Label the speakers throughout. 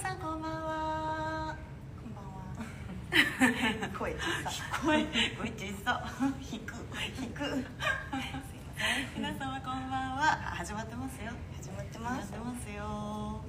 Speaker 1: さんこんばんは。
Speaker 2: こんばんは。声小さ。
Speaker 1: 声小さ。引く。皆様こんばんは。始まってますよ。
Speaker 2: 始まってます。
Speaker 1: 始まってますよ。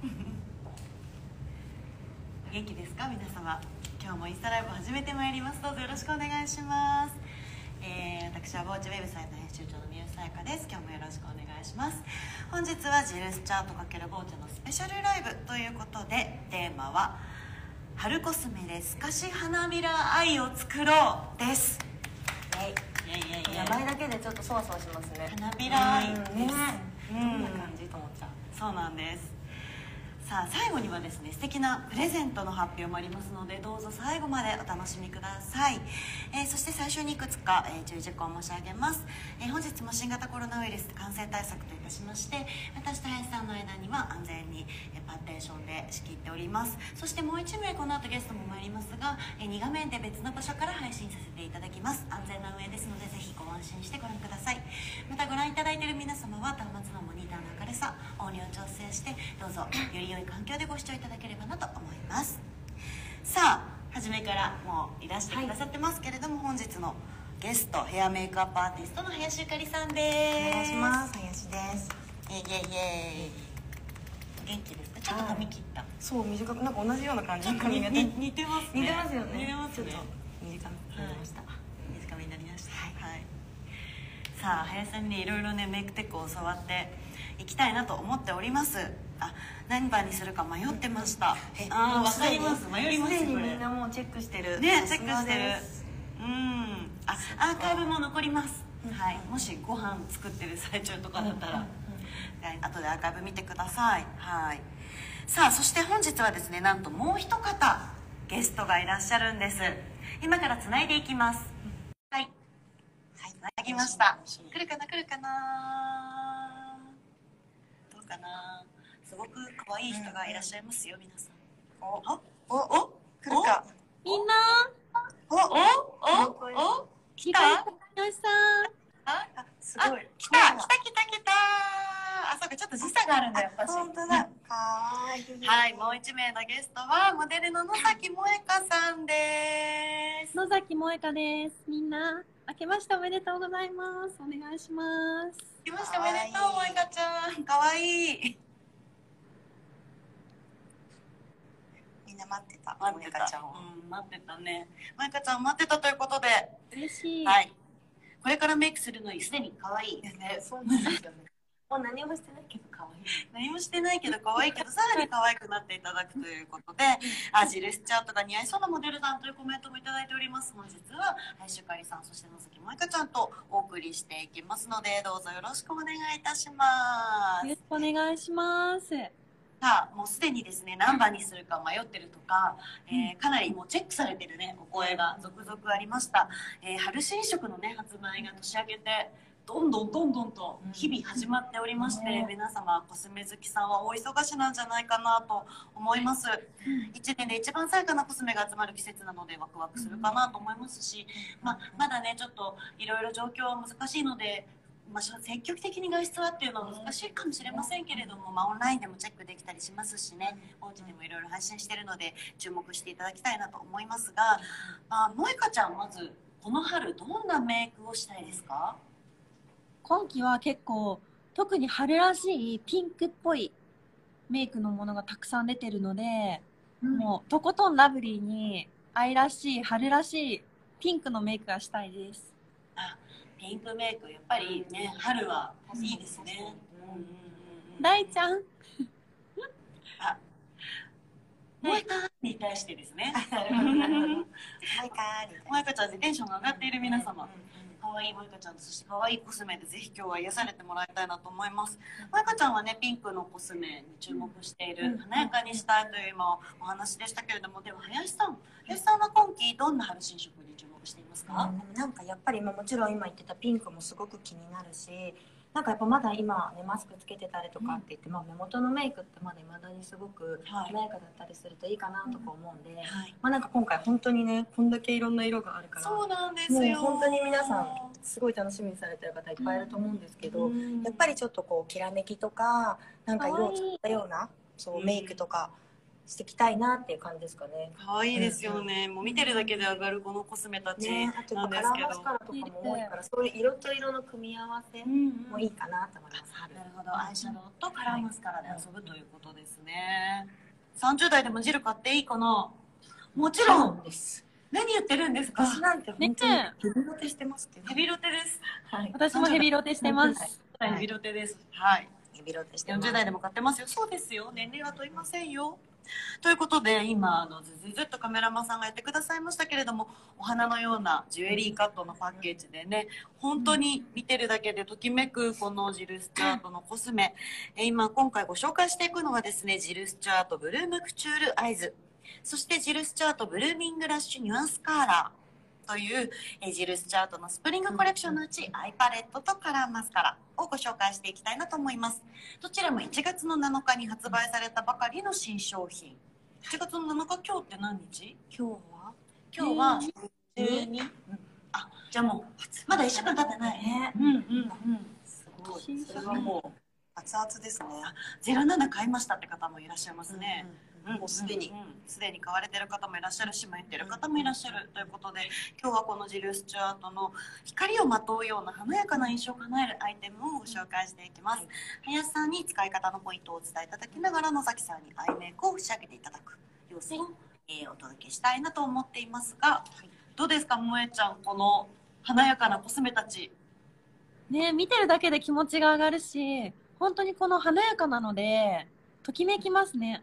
Speaker 1: 元気ですか皆様。今日もインスタライブ始めてまいります。どうぞよろしくお願いします。私はボーチウェブサイト編集長の三好さやかです。今日もよろしくお願いします。本日はジルスチャート×ボーチのスペシャルライブということで、テーマは春コスメで透かし花びら愛を作ろうです。
Speaker 2: 名前だけでちょっとそわそわしますね。
Speaker 1: 花びら愛です。
Speaker 2: どんな感じと思っちゃう。
Speaker 1: そうなんです。さあ最後にはですね、素敵なプレゼントの発表もありますので、どうぞ最後までお楽しみください。そして最初にいくつか、注意事項を申し上げます。本日も新型コロナウイルス感染対策といたしまして、私と林さんの間には安全に、パーテーションで仕切っております。そしてもう1名この後ゲストも参りますが、2画面で別の場所から配信させていただきます。安全な運営ですので、ぜひご安心してご覧ください。またご覧いただいている皆様は端末のモニターの明るさ、音量調整して、どうぞより良い環境でご視聴いただければなと思います。さあ初めからもういらしてくださってますけれども、本日のゲストヘアメイクアップアーティストの林ゆかりさんです。
Speaker 2: お願いします。林です。
Speaker 1: イエイイエイイエイ。元気ですか？ちょっと髪切った。
Speaker 2: そう、短くなんか同じような感じの髪型。
Speaker 1: 似てますね。
Speaker 2: 似てますよね。
Speaker 1: 似てますね。
Speaker 2: ちょっと短めになりました。
Speaker 1: 短めになりました。はい。さあ林さんにね、いろいろねメイクテックを教わっていきたいなと思っております。何番にするか迷ってました。わかります。迷いますよ。
Speaker 2: すでにみんなもうチェックしてる。
Speaker 1: ね、チェックしてる。アーカイブも残ります。はい。もしご飯作ってる最中とかだったら、後でアーカイブ見てください。はい。さあそして本日はですね、なんともう一方ゲストがいらっしゃるんです。今からつないでいきます。はい。つなぎました。来るかな。どうかな。すごく可愛い人がいらっしゃいますよ、皆さん。来るか。
Speaker 3: みんな。
Speaker 1: 来た。
Speaker 3: 林さん。
Speaker 1: すごい。来た。そうか、ちょっと時差があるんだよ、私。
Speaker 2: 本当だ。かわいい。
Speaker 1: はい、もう1名のゲストはモデルの野崎萌香さんです。
Speaker 3: 野崎萌香です。みんな明けましておめでとうございます。お願いします。
Speaker 1: 明けましておめでとう、萌香ちゃん。かわいい。
Speaker 2: みんな待ってた。
Speaker 1: 萌香ちゃん。待ってたね。萌香ちゃん待ってたということで。
Speaker 3: 嬉しい。
Speaker 1: はい。これからメイクするのにすでに可愛い。
Speaker 2: ね、そうなんですよね。もう何もしてないけど可愛い。
Speaker 1: 何もしてないけど可愛いけど、さらに可愛くなっていただくということで、ジルスチャートが似合いそうなモデルさんというコメントもいただいております。本日は林ゆかりさん、そして野崎萌香ちゃんとお送りしていきますので、どうぞよろしくお願いいたします。
Speaker 3: よろしくお願いします。
Speaker 1: さあもうすでにですね、何番にするか迷ってるとか、かなりもうチェックされてるねお声が続々ありました。春新色のね発売が年明けてどんどんと日々始まっておりまして、皆様コスメ好きさんは大忙しなんじゃないかなと思います。1年で一番爽やかなコスメが集まる季節なのでワクワクするかなと思いますし、まだねちょっといろいろ状況は難しいので、積極的に外出はっていうのは難しいかもしれませんけれども、オンラインでもチェックできたりしますしね、お家でもいろいろ配信しているので注目していただきたいなと思いますが、萌香ちゃん、まずこの春どんなメイクをしたいですか？
Speaker 3: 今季は結構特に春らしいピンクっぽいメイクのものがたくさん出てるので、もうとことんラブリーに愛らしい春らしいピンクのメイクがしたいです。
Speaker 1: ピンクメイクやっぱりね、春はいいですね。
Speaker 3: 大ちゃん
Speaker 1: 萌香に対してですね。萌香ちゃんでテンションが上がっている皆様、可愛い萌香ちゃんと、そして可愛いコスメでぜひ今日は癒されてもらいたいなと思います。萌香ちゃんはね、ピンクのコスメに注目している、華やかにしたいという今お話でしたけれども、では林さんは今季どんな春新色に注目していますか？
Speaker 2: なんかやっぱりもちろん今言ってたピンクもすごく気になるし、なんかやっぱまだ今ねマスクつけてたりとかって言って、目元のメイクってまだ未だにすごく華やかだったりするといいかなとか思うんで、なんか今回本当にねこんだけいろんな色があるから、
Speaker 1: そうなんですよ。
Speaker 2: もう本当に皆さんすごい楽しみにされてる方いっぱいいると思うんですけど、やっぱりちょっとこうきらめきとかなんか色を使ったようなそうメイクとかしていきたいなっていう感じですかね。
Speaker 1: 可愛いですよね、もう見てるだけで上がるこのコスメたち
Speaker 2: ね、あと
Speaker 1: なん
Speaker 2: カラー
Speaker 1: ですけど、
Speaker 2: マスカラとかも多いから、そういう色と色の組み合わせもいいかなと思います。
Speaker 1: なるほど、アイシャドウとカラーマスカラで遊ぶということですね。30代でもジル買っていいかな。もちろん
Speaker 2: です。
Speaker 1: 何言ってるんですか。
Speaker 2: 私なんて本当にヘビロテしてますけど。
Speaker 1: ヘビロテです。
Speaker 2: はい。
Speaker 3: 私もヘビロテしてます。
Speaker 1: ヘビロテです。はい。
Speaker 2: ヘビロテしてます。
Speaker 1: 40代でも買ってますよ。そうですよ。年齢は問いませんよ。ということで今ずずっとカメラマンさんがやってくださいましたけれども、お花のようなジュエリーカットのパッケージでね、本当に見てるだけでときめくこのジル・スチュアートのコスメ、今回ご紹介していくのはですね、ジル・スチュアートブルームクチュールアイズ、そしてジル・スチュアートブルーミングラッシュニュアンスカーラーというジル・スチュアートのスプリングコレクションのうちアイパレットとカラーマスカラをご紹介していきたいなと思います。どちらも1月の7日に発売されたばかりの新商品。1月の7日、今日って何日？
Speaker 2: 今
Speaker 1: 日は12、あ、じゃあもうまだ1週間経ってないね。すごい。それはもう熱々ですね。07買いましたって方もいらっしゃいますね。もうすでに買われてる方もいらっしゃるし、迷ってる方もいらっしゃるということで、今日はこのジル・スチュアートの光をまとうような華やかな印象を叶えるアイテムをご紹介していきます。林さんに使い方のポイントをお伝えいただきながら、野崎さんにアイメイクを仕上げていただく様子を、お届けしたいなと思っていますが、どうですか、萌ちゃん、この華やかなコスメたち。
Speaker 3: ね、見てるだけで気持ちが上がるし、本当にこの華やかなのでときめきますね。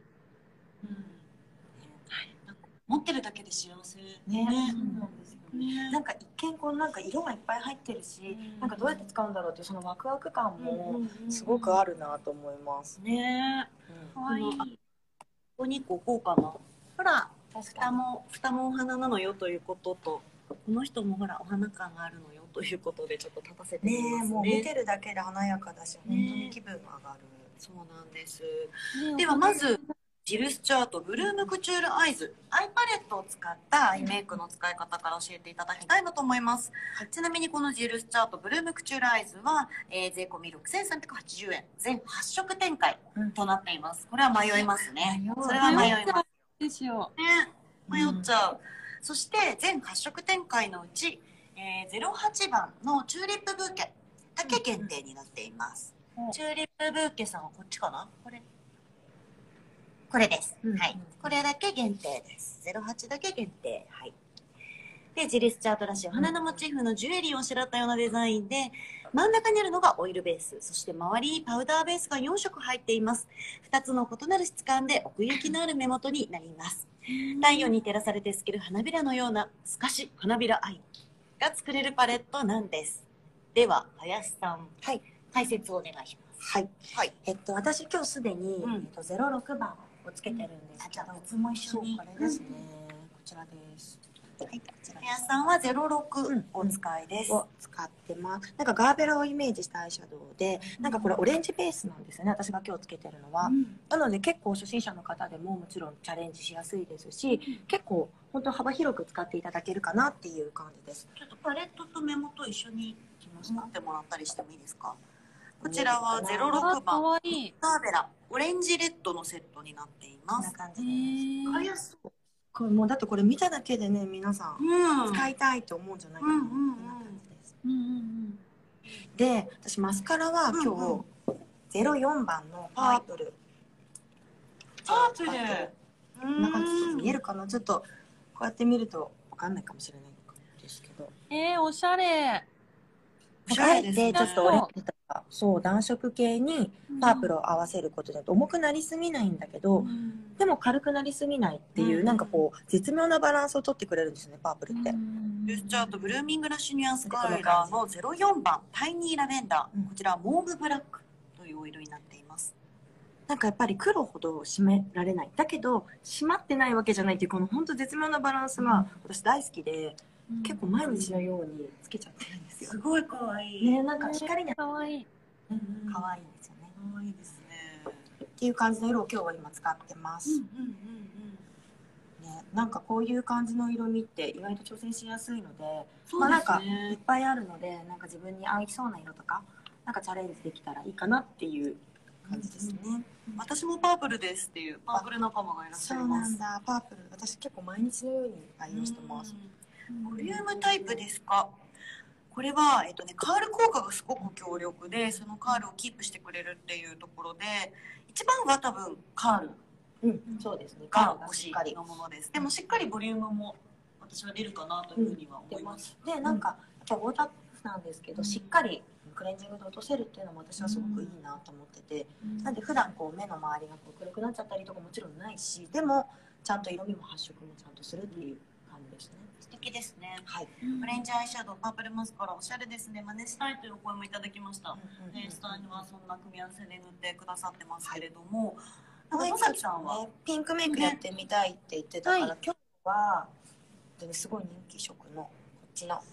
Speaker 1: 持ってるだけで幸せ
Speaker 2: ね。なんか一見こうなんか色がいっぱい入ってるし、なんかどうやって使うんだろうっていうそのワクワク感もすごくあるなと思います
Speaker 1: ね。
Speaker 3: 可愛い。
Speaker 1: ここにこうかな。ほら、蓋もお花なのよということと、この人もほらお花感があるのよということでちょっと立たせてみますね。
Speaker 2: もう見てるだけで華やかだし、本当に気分が上がる。
Speaker 1: そうなんです。ではまずジル・スチュアートブルームクチュールアイズ、アイパレットを使ったアイメイクの使い方から教えていただきたいなと思います。ちなみにこのジル・スチュアートブルームクチュールアイズは、税込み6380円、全8色展開となっています。これは迷いますね。それは迷います
Speaker 3: ですよ。
Speaker 1: ね、迷っちゃう。そして全8色展開のうち、08番のチューリップブーケだけ限定になっています。チューリップブーケさんはこっちかな？これです。はい。これだけ限定です。08だけ限定。はい。で、ジル・スチュアートらしいお花のモチーフのジュエリーをあしらったようなデザインで、真ん中にあるのがオイルベース、そして周りにパウダーベースが4色入っています。2つの異なる質感で奥行きのある目元になります。太陽に照らされて透ける花びらのような透かし花びらアイが作れるパレットなんです。では、林さん、解説をお願いします。
Speaker 2: はい。私今日すでに、06番をつけてるんですけど、
Speaker 1: 別も一緒に。
Speaker 2: これですね。こちらです。
Speaker 1: はい、こちら。林さんは06をお使いです。
Speaker 2: を使ってます。なんかガーベラをイメージしたアイシャドウで、なんかこれオレンジベースなんですよね。私が今日つけてるのは。なので結構初心者の方でももちろんチャレンジしやすいですし、結構本当幅広く使っていただけるかなっていう感じです。
Speaker 1: ちょっとパレットと目元一緒に持ってもらったりしてもいいですか？こちらは06番ガーベラオレンジレッドのセットになっています。
Speaker 2: こんな感じです。買いやすそう。これもうだってこれ見ただけでね、皆さん使いたいと思うんじゃないかな。こんな感じです。で、私マスカラは今日04番のパープル。
Speaker 1: パープル。
Speaker 2: こんな感じ見えるかな。ちょっとこうやって見るとわかんないかもしれないんですけど。
Speaker 3: おしゃれ。
Speaker 2: あえてちょっとオレンジとかそう暖色系にパープルを合わせることで重くなりすぎないんだけど、でも軽くなりすぎないっていう、なんかこう絶妙なバランスを取ってくれるんですよね、パープルって。
Speaker 1: ルスチャートブルーミングラッシュニュアンスカーラーの04番タイニーラベンダー、こちらはモーブブラックというお色になっています。
Speaker 2: なんかやっぱり黒ほど締められないだけど締まってないわけじゃないっていうこの本当絶妙なバランスが私大好きで、結構毎日のようにつけちゃってるんですよ。
Speaker 1: すごい可愛い。
Speaker 2: ね、なんか光に
Speaker 3: 可愛い。
Speaker 2: 可愛いんですよね。
Speaker 1: 可愛いですね。
Speaker 2: っていう感じの色を今日は今使ってます。ね、なんかこういう感じの色味って意外と挑戦しやすいので、まあなんかいっぱいあるので、なんか自分に合いそうな色とか、なんかチャレンジできたらいいかなっていう感じですね。
Speaker 1: 私もパープルですっていうパープル仲間がいらっし
Speaker 2: そう
Speaker 1: ゃいます。
Speaker 2: なんだ。パープル、私結構毎日のように愛用してます。
Speaker 1: ボリュームタイプですか。これは、カール効果がすごく強力で、そのカールをキープしてくれるっていうところで、一番は多分カール
Speaker 2: そうですね。
Speaker 1: が推しのものです。でもしっかりボリュームも私は出るかなというふうには思います。
Speaker 2: で、なんかやっぱウォータープルーフなんですけど、しっかりクレンジングで落とせるっていうのも私はすごくいいなと思ってて、なんで普段こう目の周りがこう黒くなっちゃったりとかもちろんないし、でもちゃんと色味も発色もちゃんとするっていう感じですね。
Speaker 1: 素敵ですね。
Speaker 2: はい。
Speaker 1: オレンジアイシャドウ、パープルマスカラ、おしゃれですね。真似したいというお声もいただきました。インスタにはそんな組み合わせで塗ってくださってますけれども、野崎さんは
Speaker 2: ピンクメイクやってみたいって言ってたから、今日はすごい人気色のこっちの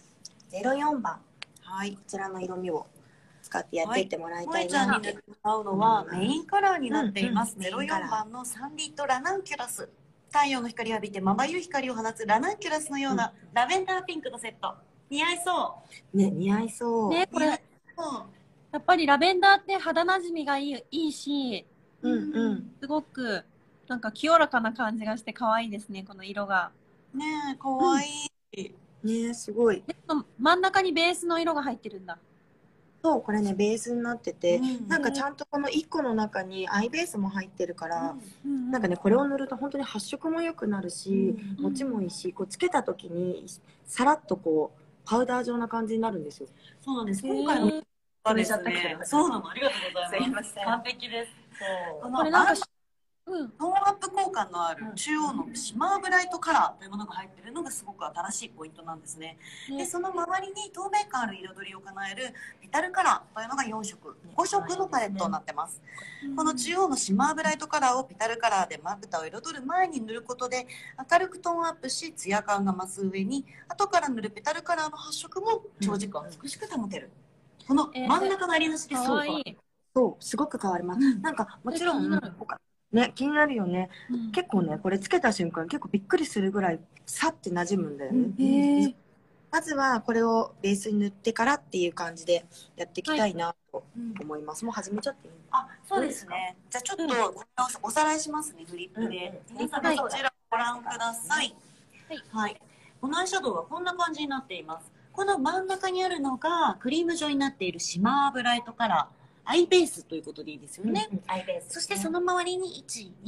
Speaker 2: 04番、はい、こちらの色味を使ってやっていってもらいたいなって。
Speaker 1: 使うのはメインカラーになっています。04番のサンリートラナンキュラス。太陽の光を浴びてまばゆい光を放つラナンキュラスのようなラベンダーピンクのセット。似合いそう。
Speaker 2: ね、似合いそう。
Speaker 3: ね、これ、やっぱりラベンダーって肌なじみがいいし、すごくなんか清らかな感じがして可愛いですね、この色が。
Speaker 1: ねえ、可愛い。
Speaker 2: ね、すごい。
Speaker 3: で、真ん中にベースの色が入ってるんだ。
Speaker 2: そう、これね、ベースになってて、なんかちゃんとこの1個の中にアイベースも入ってるから、なんかね、これを塗ると本当に発色も良くなるし、持ちもいいし、こうつけた時にさらっとこうパウダー状な感じになるんですよ。
Speaker 1: そうなんです。今回の
Speaker 2: これちゃったけど、
Speaker 1: そうなの、ありがとうございます。完璧です。これなんかトーンアップ効果のある中央のシマーブライトカラーというものが入っているのがすごく新しいポイントなんですね。でその周りに透明感ある彩りを叶えるペタルカラーというのが4色5色のパレットになってます。この中央のシマーブライトカラーをペタルカラーでまぶたを彩る前に塗ることで明るくトーンアップしツヤ感が増す上に後から塗るペタルカラーの発色も長時間美しく保てる。この真ん中のありなしで
Speaker 2: そうすごく変わります。なんかもちろんね、気になるよね、結構ね、これつけた瞬間結構びっくりするぐらいさって馴染むんだよね。まずはこれをベースに塗ってからっていう感じでやっていきたいなと思います。もう始めちゃっていい？
Speaker 1: あ、そうですね。じゃあちょっとこれをおさらいしますね、フリップで。皆さんこちらご覧ください。はい。このアイシャドウはこんな感じになっています。この真ん中にあるのがクリーム状になっているシマーブライトカラー。アイベースということでいいですよね。
Speaker 2: アイベース。
Speaker 1: そしてその周りに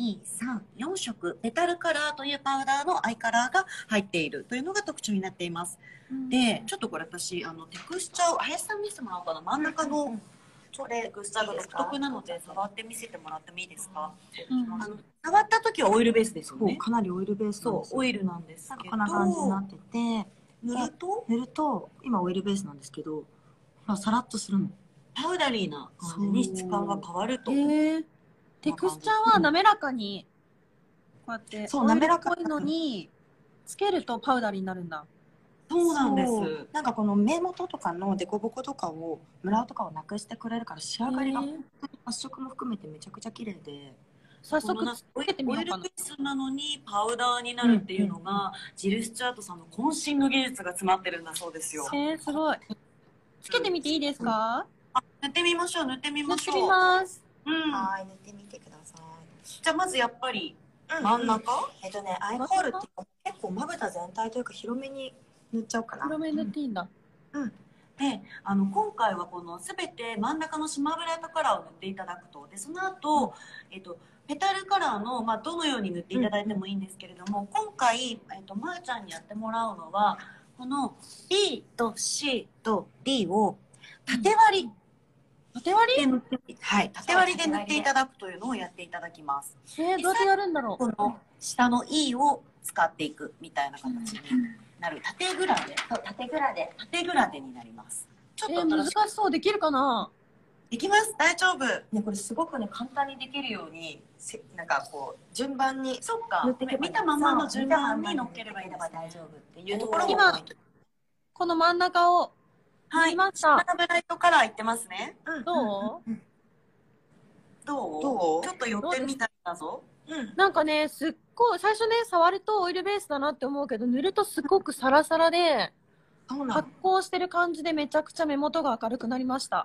Speaker 1: 1、2、3、4色ペタルカラーというパウダーのアイカラーが入っているというのが特徴になっています。で、ちょっとこれ私テクスチャーを林さん見せてもらおうかな。真ん中のテクスチャーが独特なので触って見せてもらってもいいですか？触った時はオイルベースですよね。
Speaker 2: かなりオイルベースなんです。
Speaker 1: そう、オイルなんですけど。
Speaker 2: こんな感じになってて、塗ると今オイルベースなんですけど、さらっとするの。
Speaker 1: パウダリーな感じに質感が変わると。
Speaker 3: テクスチャーは滑らかにこうやって滑らかいのにつけるとパウダリーになるんだ。
Speaker 1: そうなんです。
Speaker 2: なんかこの目元とかのデコボコとかをムラとかをなくしてくれるから仕上がりが本当に発色も含めてめちゃくちゃ綺麗で。
Speaker 3: 早速つけてみようかな。
Speaker 1: オイルベースなのにパウダーになるっていうのがジル・スチュアートさんの渾身の技術が詰まってるんだそうですよ。
Speaker 3: すごい。つけてみていいですか？
Speaker 1: 塗ってみましょう。塗ってみましょう。
Speaker 3: 塗ってみます。
Speaker 2: はい、塗ってみてください。
Speaker 1: じゃあまずやっぱり真ん中？
Speaker 2: アイホールって結構まぶた全体というか広めに塗っちゃおうかな。
Speaker 3: 広めに塗っていいんだ。
Speaker 1: で、今回はこのすべて真ん中のシマーブライトカラーを塗っていただくと、でその後、ペタルカラーの、どのように塗っていただいてもいいんですけれども、今回、まーちゃんにやってもらうのはこの B と C と D を縦割り
Speaker 3: 縦割り？
Speaker 1: はい、縦割りで塗っていただくというのをやっていただきます。
Speaker 3: どうやってやるんだろう。
Speaker 1: この下の E を使っていくみたいな形になる。縦グラデ。
Speaker 2: 縦グラデ。
Speaker 1: 縦グラデになります。
Speaker 3: ちょっと難しそう。できるかな？
Speaker 1: できます。大丈夫。
Speaker 2: ね、これすごくね、簡単にできるように、なんかこう、順番に塗っていけば、
Speaker 1: 見たままの順番に乗っければいいんです。
Speaker 2: 大丈夫っていうところも
Speaker 3: 今、この真ん中を塗りました。
Speaker 1: シマーブライトカラーいってますね。
Speaker 3: どう？
Speaker 1: ちょっと寄ってみたいだぞ。
Speaker 3: なんかね、すっごい、最初ね、触るとオイルベースだなって思うけど、塗るとすごくサラサラで、発光してる感じでめちゃくちゃ目元が明るくなりました。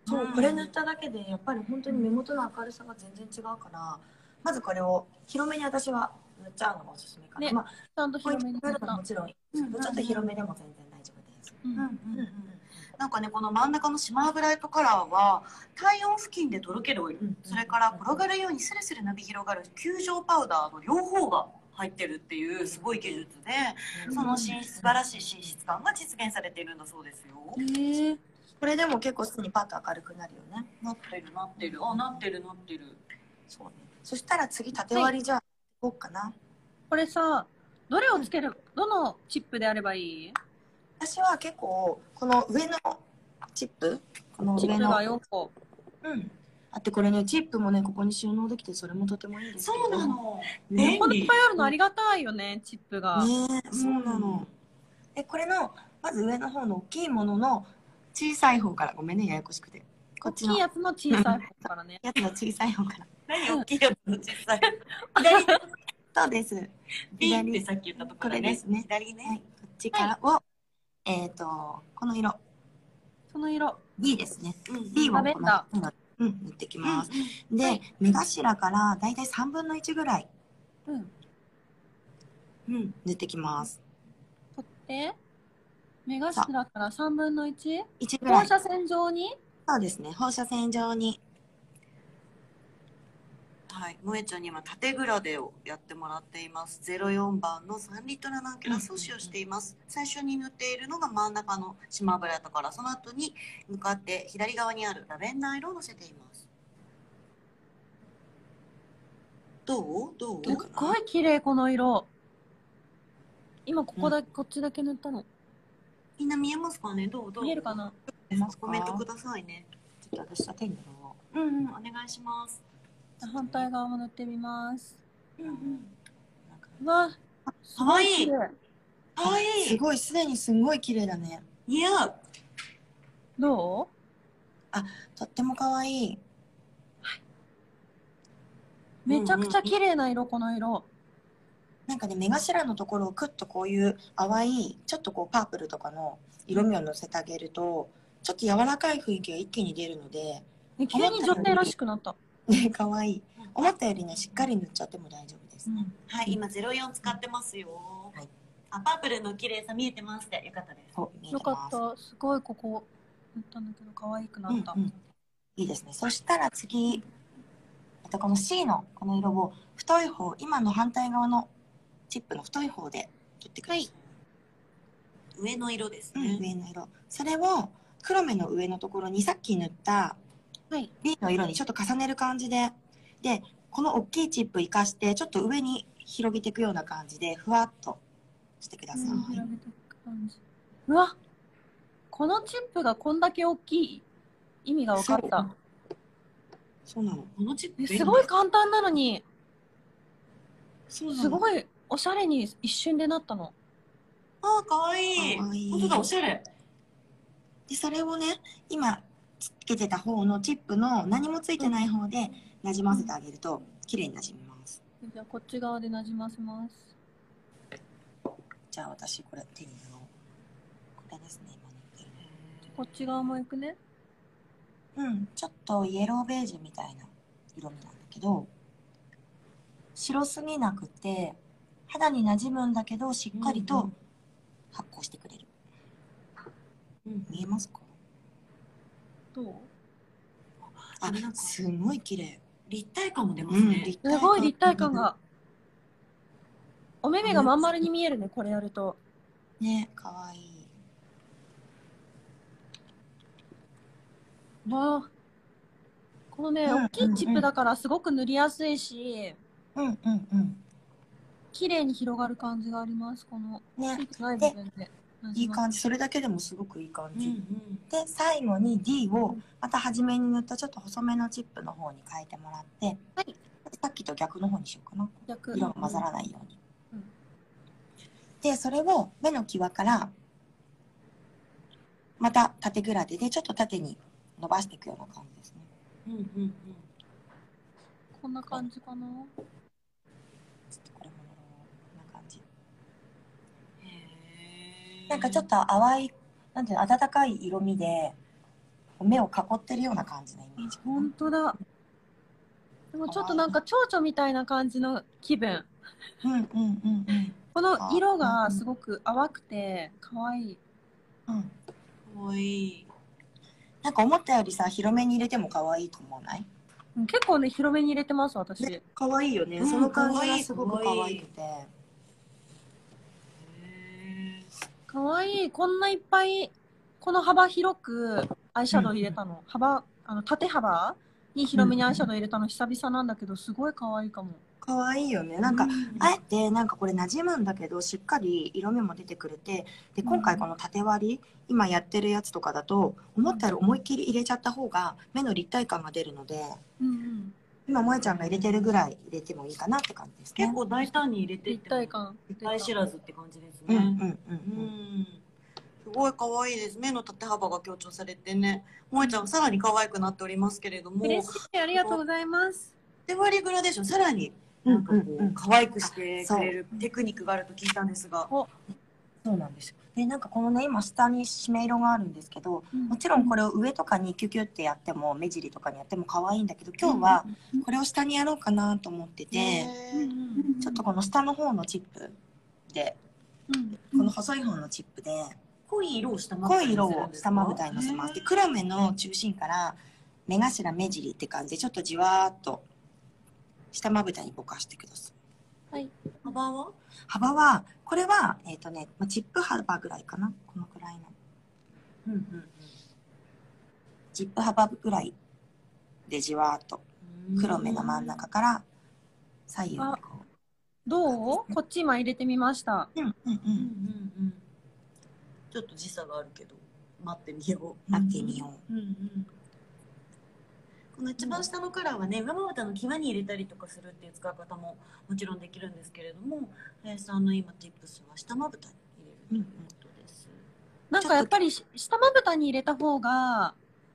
Speaker 2: そう、これ塗っただけでやっぱり本当に目元の明るさが全然違うから、まずこれを広めに私は塗っちゃうのがおすすめかな。
Speaker 3: ね、
Speaker 2: まあ
Speaker 3: ちゃんと広めに塗っ
Speaker 2: ポイントがあるとも
Speaker 3: た。
Speaker 2: ちろん、もうちょっと広めでも全然大丈夫です。
Speaker 1: なんかね、この真ん中のシマーブライトカラーは体温付近でとろけるオイル、それから転がるようにスルスル伸び広がる球状パウダーの両方が入ってるっていうすごい技術で、その素晴らしい寝室感が実現されているんだそうですよ。
Speaker 2: これでも結構すぐにパッと明るくなるよね。
Speaker 1: なってるなってる、あ、なってるなってる。
Speaker 2: そうね。そしたら次縦割りじゃあいこうかな。
Speaker 3: これさ、どれをつける、どのチップであればいい？
Speaker 2: 私は結構この上のチップ、この
Speaker 3: チップ
Speaker 2: 上の
Speaker 3: が4個。
Speaker 2: あってこれねチップもねここに収納できてそれもとてもいいですけど。
Speaker 1: そうなの。
Speaker 2: ね
Speaker 3: こんないっぱいあるのありがたいよね、チップが。
Speaker 2: ね、そうなの。でこれのまず上の方の大きいものの小さい方から、ごめんねややこしくて。こ
Speaker 3: 大
Speaker 2: っちの
Speaker 3: きいやつの小さい方からね。
Speaker 2: やつの小さい方から。
Speaker 1: 何大きいやつの小さい。
Speaker 2: 左そうです。
Speaker 1: ビンってさっき言ったところね。
Speaker 2: これですね。
Speaker 1: 左ね。
Speaker 2: はい、こっちからを、この色。
Speaker 3: その色。
Speaker 2: D ですね。
Speaker 1: うん、
Speaker 2: D をこの
Speaker 3: ラベンダ
Speaker 2: 塗っていきます。で、目頭からだいたい3分の1ぐらい、塗ってきます。
Speaker 3: 取って、目頭から3分の 1?
Speaker 2: 1ぐらい。
Speaker 3: 放射線状に？
Speaker 2: そうですね。放射線状に。
Speaker 1: はい、萌ちゃんに今縦グラデをやってもらっています。04番の3リットルナンキュラスを使用しています。最初に塗っているのが真ん中のシマーブライトから、その後に向かって左側にあるラベンダー色をのせています。どう
Speaker 3: すっごい綺麗この色。今こここっちだけ塗ったの。
Speaker 1: みんな見えますかね？どう
Speaker 3: 見えるかな？
Speaker 1: コメントくださいね。
Speaker 2: ちょっと私は手に塗ろ
Speaker 1: お願いします。
Speaker 3: 反対側も塗ってみます。
Speaker 2: う。
Speaker 3: わ、
Speaker 1: かわいい。
Speaker 3: かわいい。
Speaker 2: すごい、すでにすごい綺麗だね。
Speaker 1: 似合う。
Speaker 3: どう？
Speaker 2: とっても可愛い。
Speaker 3: めちゃくちゃ綺麗な色、この色。
Speaker 2: なんかね、目頭のところをクッとこういう淡い、ちょっとこうパープルとかの色味をのせてあげると、ちょっと柔らかい雰囲気が一気に出るので、
Speaker 3: 急に女性らしくなった。
Speaker 2: ね、可愛い。思ったよりね、しっかり塗っちゃっても大丈夫です。
Speaker 1: はい、今04使ってますよ。はい。あ、パープルの綺麗さ見えてますって。よかったです。
Speaker 3: よかった。すごいここ塗ったんだけど可愛くなった。
Speaker 2: いいですね。そしたら次、この C のこの色を太い方、今の反対側のチップの太い方で取ってください。
Speaker 1: 上の色ですね。
Speaker 2: 上の色。それを黒目の上のところにさっき塗った B の色にちょっと重ねる感じで、で、この大きいチップ生かしてちょっと上に広げていくような感じでふわっとしてください。
Speaker 3: うわ、このチップがこんだけ大きい意味が分かった。
Speaker 2: そうなの。
Speaker 1: このチップ
Speaker 3: すごい簡単なのに、
Speaker 2: す
Speaker 3: ごいおしゃれに一瞬でなったの。
Speaker 1: あー、かわいい。本当だ、おしゃれ。
Speaker 2: で、それをね、今つけてた方のチップの何もついてない方でなじませてあげると綺麗になじみます。
Speaker 3: じゃあこっち側でなじませます。
Speaker 2: じゃあ私これ手に塗ろう。これですね、今塗ってる。
Speaker 3: こっち側もいくね。
Speaker 2: ちょっとイエローベージュみたいな色味なんだけど、白すぎなくて肌になじむんだけどしっかりと発光してくれる。見えますか？
Speaker 3: どう？
Speaker 2: あ、すごい綺麗。
Speaker 1: 立体感も出ますね。
Speaker 3: すごい立体感が。お目目がまん丸に見えるね、これやると。
Speaker 2: ね、かわいい。
Speaker 3: わあ、このね、大きいチップだからすごく塗りやすいし、綺麗に広がる感じがあります。このついてない部分で。
Speaker 2: いい感じ。それだけでもすごくいい感じ。で、最後に D をまた初めに塗ったちょっと細めのチップの方に変えてもらって、さっきと逆の方にしようかな。色が混ざらないように。で、それを目の際からまた縦グラデでちょっと縦に伸ばしていくような感じですね。
Speaker 3: こんな感じかな。
Speaker 2: ちょっとこれもこんな感じ。なんかちょっと淡い、なんていうの、温かい色味で、 目を囲ってるような感じのイメージかな。
Speaker 3: 本当だ。でもちょっとなんか蝶々みたいな感じの気分。
Speaker 2: うんうんうんうん。
Speaker 3: この色がすごく淡くて可愛い。
Speaker 2: うん。
Speaker 1: かわいい。
Speaker 2: なんか思ったよりさ、広めに入れても可愛いと思わない？
Speaker 3: 結構ね、広めに入れてます、私。
Speaker 2: ね、可愛いよね。
Speaker 1: うん
Speaker 2: その感じがすごく可愛くて。
Speaker 3: 可愛い。こんないっぱい、この幅広くアイシャドウ入れたの。縦幅に広めにアイシャドウ入れたの久々なんだけど、すごい可愛いかも。
Speaker 2: 可愛いよね。なんか、あえてなんかこれ馴染むんだけど、しっかり色味も出てくれて、で、今回この縦割り、今やってるやつとかだと、思ったより思いっきり入れちゃった方が目の立体感が出るので、今萌ちゃんが入れてるぐらい入れてもいいかなって感じですね。
Speaker 1: 結構大胆に入れて
Speaker 3: 立体感。
Speaker 1: 立体知らずって感じですね。
Speaker 2: うんうんうん
Speaker 1: うん。すごい可愛いです。目の縦幅が強調されてね、萌ちゃんさらに可愛くなっておりますけれども、
Speaker 3: 嬉しい。ありがとうございます。
Speaker 1: 縦割りグラデーションさらになんかこう可愛くしてくれるテクニックがあると聞いたんですが。
Speaker 2: そうなんですよ。で、なんかこのね、今下に締め色があるんですけど、もちろんこれを上とかにキュキュってやっても、目尻とかにやっても可愛いんだけど、今日はこれを下にやろうかなと思ってて、ちょっとこの下の方のチップで、この細い方のチップで、
Speaker 1: 濃い色を下ま
Speaker 2: ぶたにのせます。で、黒目の中心から目頭、目尻って感じで、ちょっとじわーっと下まぶたにぼかしてください。
Speaker 3: はい。
Speaker 2: 幅は、これは、チップ幅ぐらいかな。このくらいの。チップ幅ぐらいでじわーっと黒目の真ん中から左右にこう。
Speaker 3: どう？こっち今入れてみました。
Speaker 1: ちょっと時差があるけど、待ってみよう。この一番下のカラーはね、上まぶたの際に入れたりとかするっていう使い方ももちろんできるんですけれども、林さんの今ティップスは下まぶたに入れるということです。
Speaker 3: なんかやっぱり下まぶたに入れた方が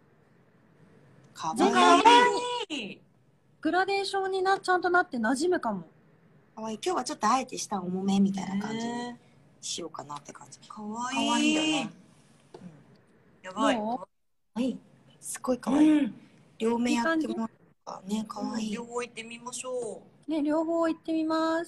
Speaker 2: 全
Speaker 3: 体グラデーションにちゃんとなって馴染むかも。
Speaker 2: かわいい。今日はちょっとあえて下重めみたいな感じにしようかなって感じ。
Speaker 1: かわいい。
Speaker 2: かわいいよね。
Speaker 1: やばい。
Speaker 2: はい。すごいかわいい。両目やってもらうかね、かわいい。
Speaker 1: 両方行ってみましょ
Speaker 3: う。ね、両方行ってみます。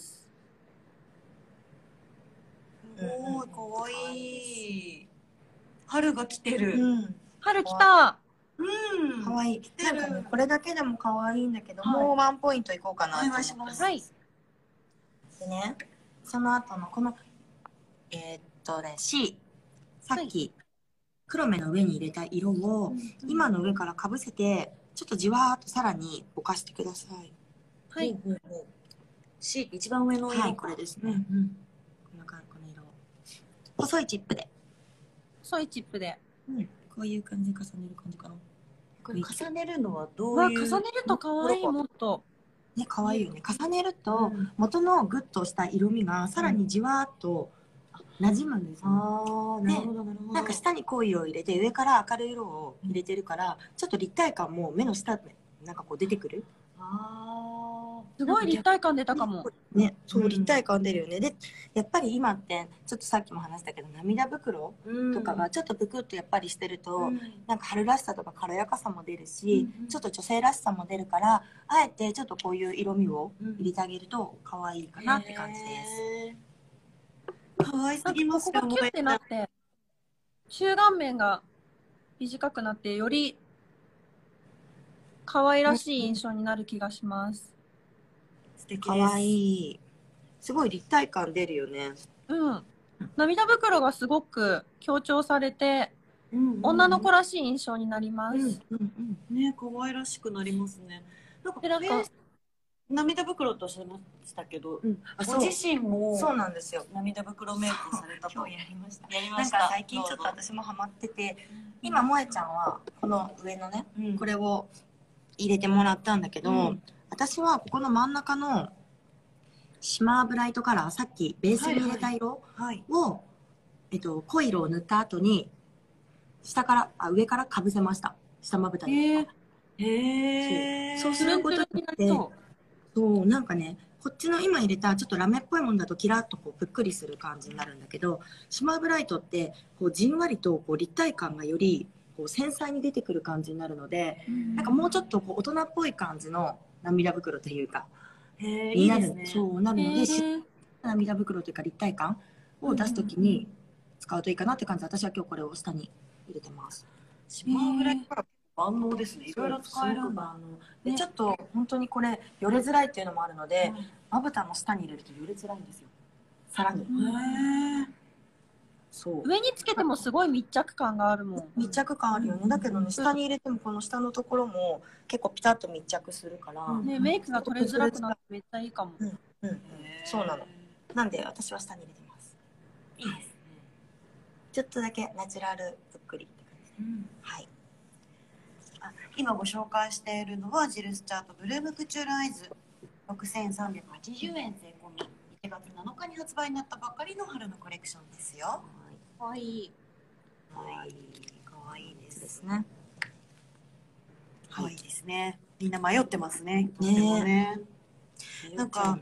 Speaker 1: すごいかわいい。春が来てる。
Speaker 3: 春来た。
Speaker 2: かわいい。なんかね、これだけでもかわいいんだけど、もうワンポイントいこうかなと思って。
Speaker 1: お願いします。
Speaker 3: はい。
Speaker 2: でね、その後のこのC、さっき黒目の上に入れた色を今の上からかぶせて、ちょっとじわーっとさらにぼかしてください。
Speaker 3: はい。
Speaker 1: C って一番上の色。
Speaker 2: はい、これですね。この色。細いチップで。
Speaker 3: 細いチップで。
Speaker 2: こういう感じで重ねる感じかな。
Speaker 1: これ重ねるのはどういう？
Speaker 3: 重ねると可愛い、もっと。
Speaker 2: ね、可愛いよね。重ねると元のグッとした色味がさらにじわーっと馴染むんですよ。
Speaker 1: なるほどなるほど。
Speaker 2: なんか下に濃い色を入れて上から明るい色を入れてるから、ちょっと立体感も目の下でなんかこう出てくる。
Speaker 3: すごい立体感出たかも。
Speaker 2: ね、そう立体感出るよね。で、やっぱり今ってちょっとさっきも話したけど涙袋とかがちょっとぷくっとやっぱりしてると、なんか春らしさとか軽やかさも出るし、ちょっと女性らしさも出るから、あえてちょっとこういう色味を入れてあげると可愛いかなって感じです。
Speaker 1: 可愛すぎます
Speaker 3: よ。ここがキュッてなって中顔面が短くなってより可愛らしい印象になる気がします。
Speaker 1: 素敵です。
Speaker 2: 可愛い。すごい立体感出るよね。
Speaker 3: 涙袋がすごく強調されて、女の子らしい印象になります。
Speaker 1: ね、可愛らしくなりますね。なんか涙袋としてましたけど、ご自身も
Speaker 2: そうなんですよ。
Speaker 1: 涙袋メイクされたと。
Speaker 2: 今日やりました。なんか最近ちょっと私もハマってて、今萌ちゃんはこの上のね、これを入れてもらったんだけど、私はここの真ん中のシマーブライトカラー、さっきベースに入れた色を、濃い色を塗った後に上からかぶせました。下まぶたに。そうすることによって、そうなんかね、こっちの今入れたちょっとラメっぽいものだとキラッとこうぷっくりする感じになるんだけど、シマーブライトってこうじんわりとこう立体感がよりこう繊細に出てくる感じになるので、なんかもうちょっとこう大人っぽい感じの涙袋というか
Speaker 1: いいですね。
Speaker 2: そうなるので、涙袋というか立体感を出すときに使うといいかなって感じで、私は今日これを下に入れてます。
Speaker 1: 島ぐらいから万能ですね。いろいろ使えるんだ。
Speaker 2: でちょっと本当にこれよれづらいっていうのもあるので、まぶたの下に入れるとよれづらいんですよ。さらに。そう
Speaker 3: 上につけてもすごい密着感があるもん。
Speaker 2: 密着感あるよね。だけどね、下に入れてもこの下のところも結構ピタッと密着するから、
Speaker 3: ね、メイクが取れづらくなってめっちゃいいかも。
Speaker 2: そうなの。なんで私は下に入れてます。
Speaker 1: いいですね。
Speaker 2: ちょっとだけナチュラルぷっくりって感じで、はい。
Speaker 1: 今ご紹介しているのはジルスチャートブルームクチュールアイズ6380円税込み、1月7日に発売になったばかりの春のコレクションですよ。
Speaker 3: かわいい。
Speaker 1: かわいいです
Speaker 2: ね。
Speaker 1: かわいいですね。みんな迷ってますね。ね。なんか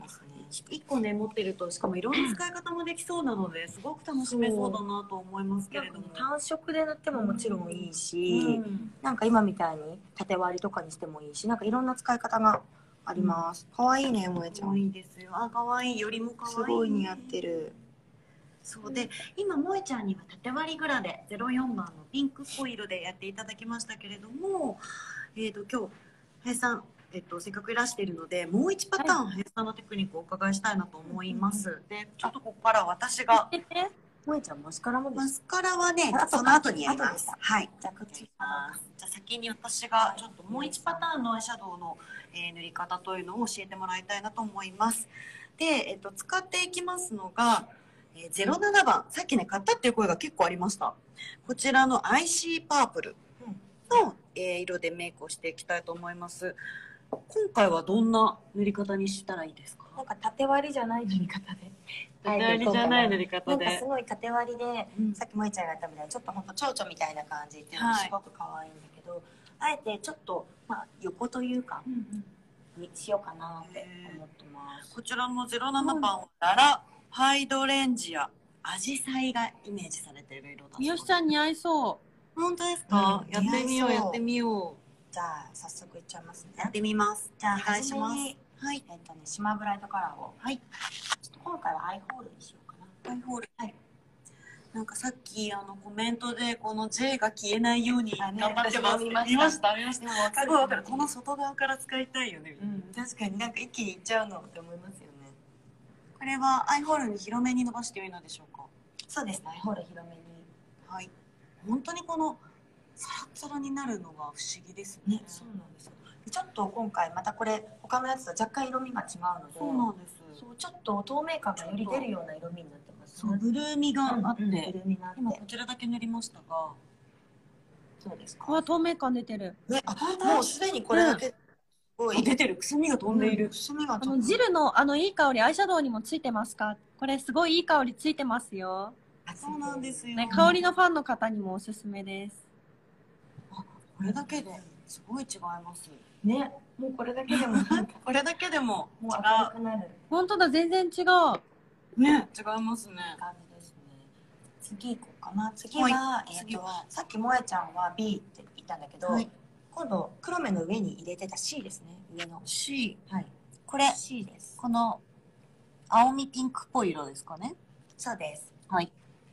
Speaker 1: 1個ね持ってると、しかもいろんな使い方もできそうなので、すごく楽しめそうだなと思いますけれども、
Speaker 2: 単色で塗ってももちろんいいし、なんか今みたいに縦割りとかにしてもいいし、なんかいろんな使い方があります。可愛いね、萌ちゃん。
Speaker 1: いいですよ。可愛い。よりも可愛い。
Speaker 2: すごい似合ってる。
Speaker 1: そうで、今萌ちゃんには縦割りグラで04番のピンクっぽい色でやっていただきましたけれども、今日林さん、せっかくいらしているので、もう1パターン林さんのテクニックをお伺いしたいなと思います。で、ちょっとここから私が
Speaker 2: 萌ちゃんマスカラも
Speaker 1: マスカラはね、その後にやります。はい。
Speaker 2: じゃあこっち。じ
Speaker 1: ゃあ先に私がちょっともう1パターンのアイシャドウの塗り方というのを教えてもらいたいなと思います。で、使っていきますのが、07番、さっきね買ったっていう声が結構ありました。こちらのアイシーパープルの、色でメイクをしていきたいと思います。今回はどんな塗り方にしたらいいですか？
Speaker 2: なんか縦割りじゃない塗り方で。
Speaker 1: 縦割りじゃない塗り方で。
Speaker 2: なんかすごい縦割りで、さっき萌ちゃんがやったみたいにちょっとほんと蝶々みたいな感じっていうのがすごく可愛いんだけど、あえてちょっと横というかにしようかなって思ってます。
Speaker 1: こちらの07番はララハイドレンジアアジサイがイメージされている色だそうです。
Speaker 3: みよしちゃん似合いそう。
Speaker 1: 本当ですか？やってみようやってみよう。
Speaker 2: じゃあ早速いっちゃいますね。
Speaker 1: やってみます。
Speaker 2: じゃあ
Speaker 1: お願いします。
Speaker 2: はい。シマブライトカラーを。はい。ちょっと今回はアイホールにしようかな。
Speaker 1: アイホール。はい。なんかさっきコメントでこの J が消えないように頑張ってます。見ました。すごいわかる。この外側から使いたいよね。
Speaker 2: 確かになんか一気にいっちゃうのって思いますよね。
Speaker 1: これはアイホールに広めに伸ばしてよいのでしょうか？
Speaker 2: そうですね。アイホール広めに。
Speaker 1: はい。本当にこのサラッサラになるのが不思議ですね。
Speaker 2: そうなんですよ。ちょっと今回またこれ他のやつと若干色味が違うので、
Speaker 1: そうなんです。
Speaker 2: そうちょっと透明感がより出るような色味になってます。
Speaker 1: そうブルーみがあって、
Speaker 2: 今
Speaker 1: こちらだけ塗りましたが、
Speaker 2: そうですか。
Speaker 3: 透明感出てる。
Speaker 2: ね、もうすでにこれだけすごい
Speaker 1: 出てる。くすみが飛んでいる。
Speaker 2: くすみが
Speaker 3: ジルのいい香りアイシャドウにもついてますか？これすごいいい香りついてますよ。
Speaker 1: そうなんですよ。
Speaker 3: ね、香りのファンの方にもおすすめです。
Speaker 1: これだけですごい違います。
Speaker 2: ね、もうこれだけでも
Speaker 1: これだけでも
Speaker 2: もう明るくなる。
Speaker 3: 本当だ、全然違う。
Speaker 1: ね、違いますね。
Speaker 2: 感じですね。次行こうかな。次はさっき萌ちゃんは B って言ったんだけど、今度黒目の上に入れてた C ですね。上の
Speaker 1: C。
Speaker 2: はい。
Speaker 1: これ
Speaker 2: C です。
Speaker 1: この青みピンクっぽい色ですかね。
Speaker 2: そうです。
Speaker 1: はい。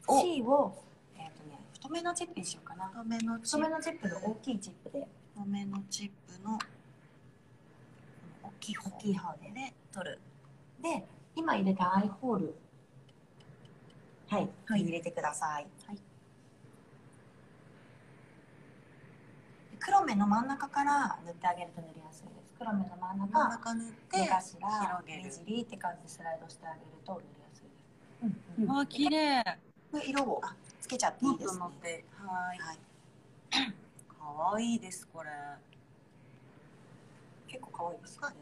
Speaker 2: C を太めのチップにしようかな。
Speaker 1: 太めのチ
Speaker 2: ップの大きいチップで。
Speaker 1: 太めのチップの大きい方で取る。
Speaker 2: で、今入れたアイホール、はい、入れてください。はい。黒目の真ん中から塗ってあげると塗りやすいです。黒目の真ん中
Speaker 1: 塗って
Speaker 2: 目頭、目尻って感じでスライドしてあげると塗りやすいです。
Speaker 3: あ、綺麗。
Speaker 2: 色をつけちゃっていいですね。
Speaker 1: はい。可愛いです、これ。
Speaker 2: 結構可愛いですかね。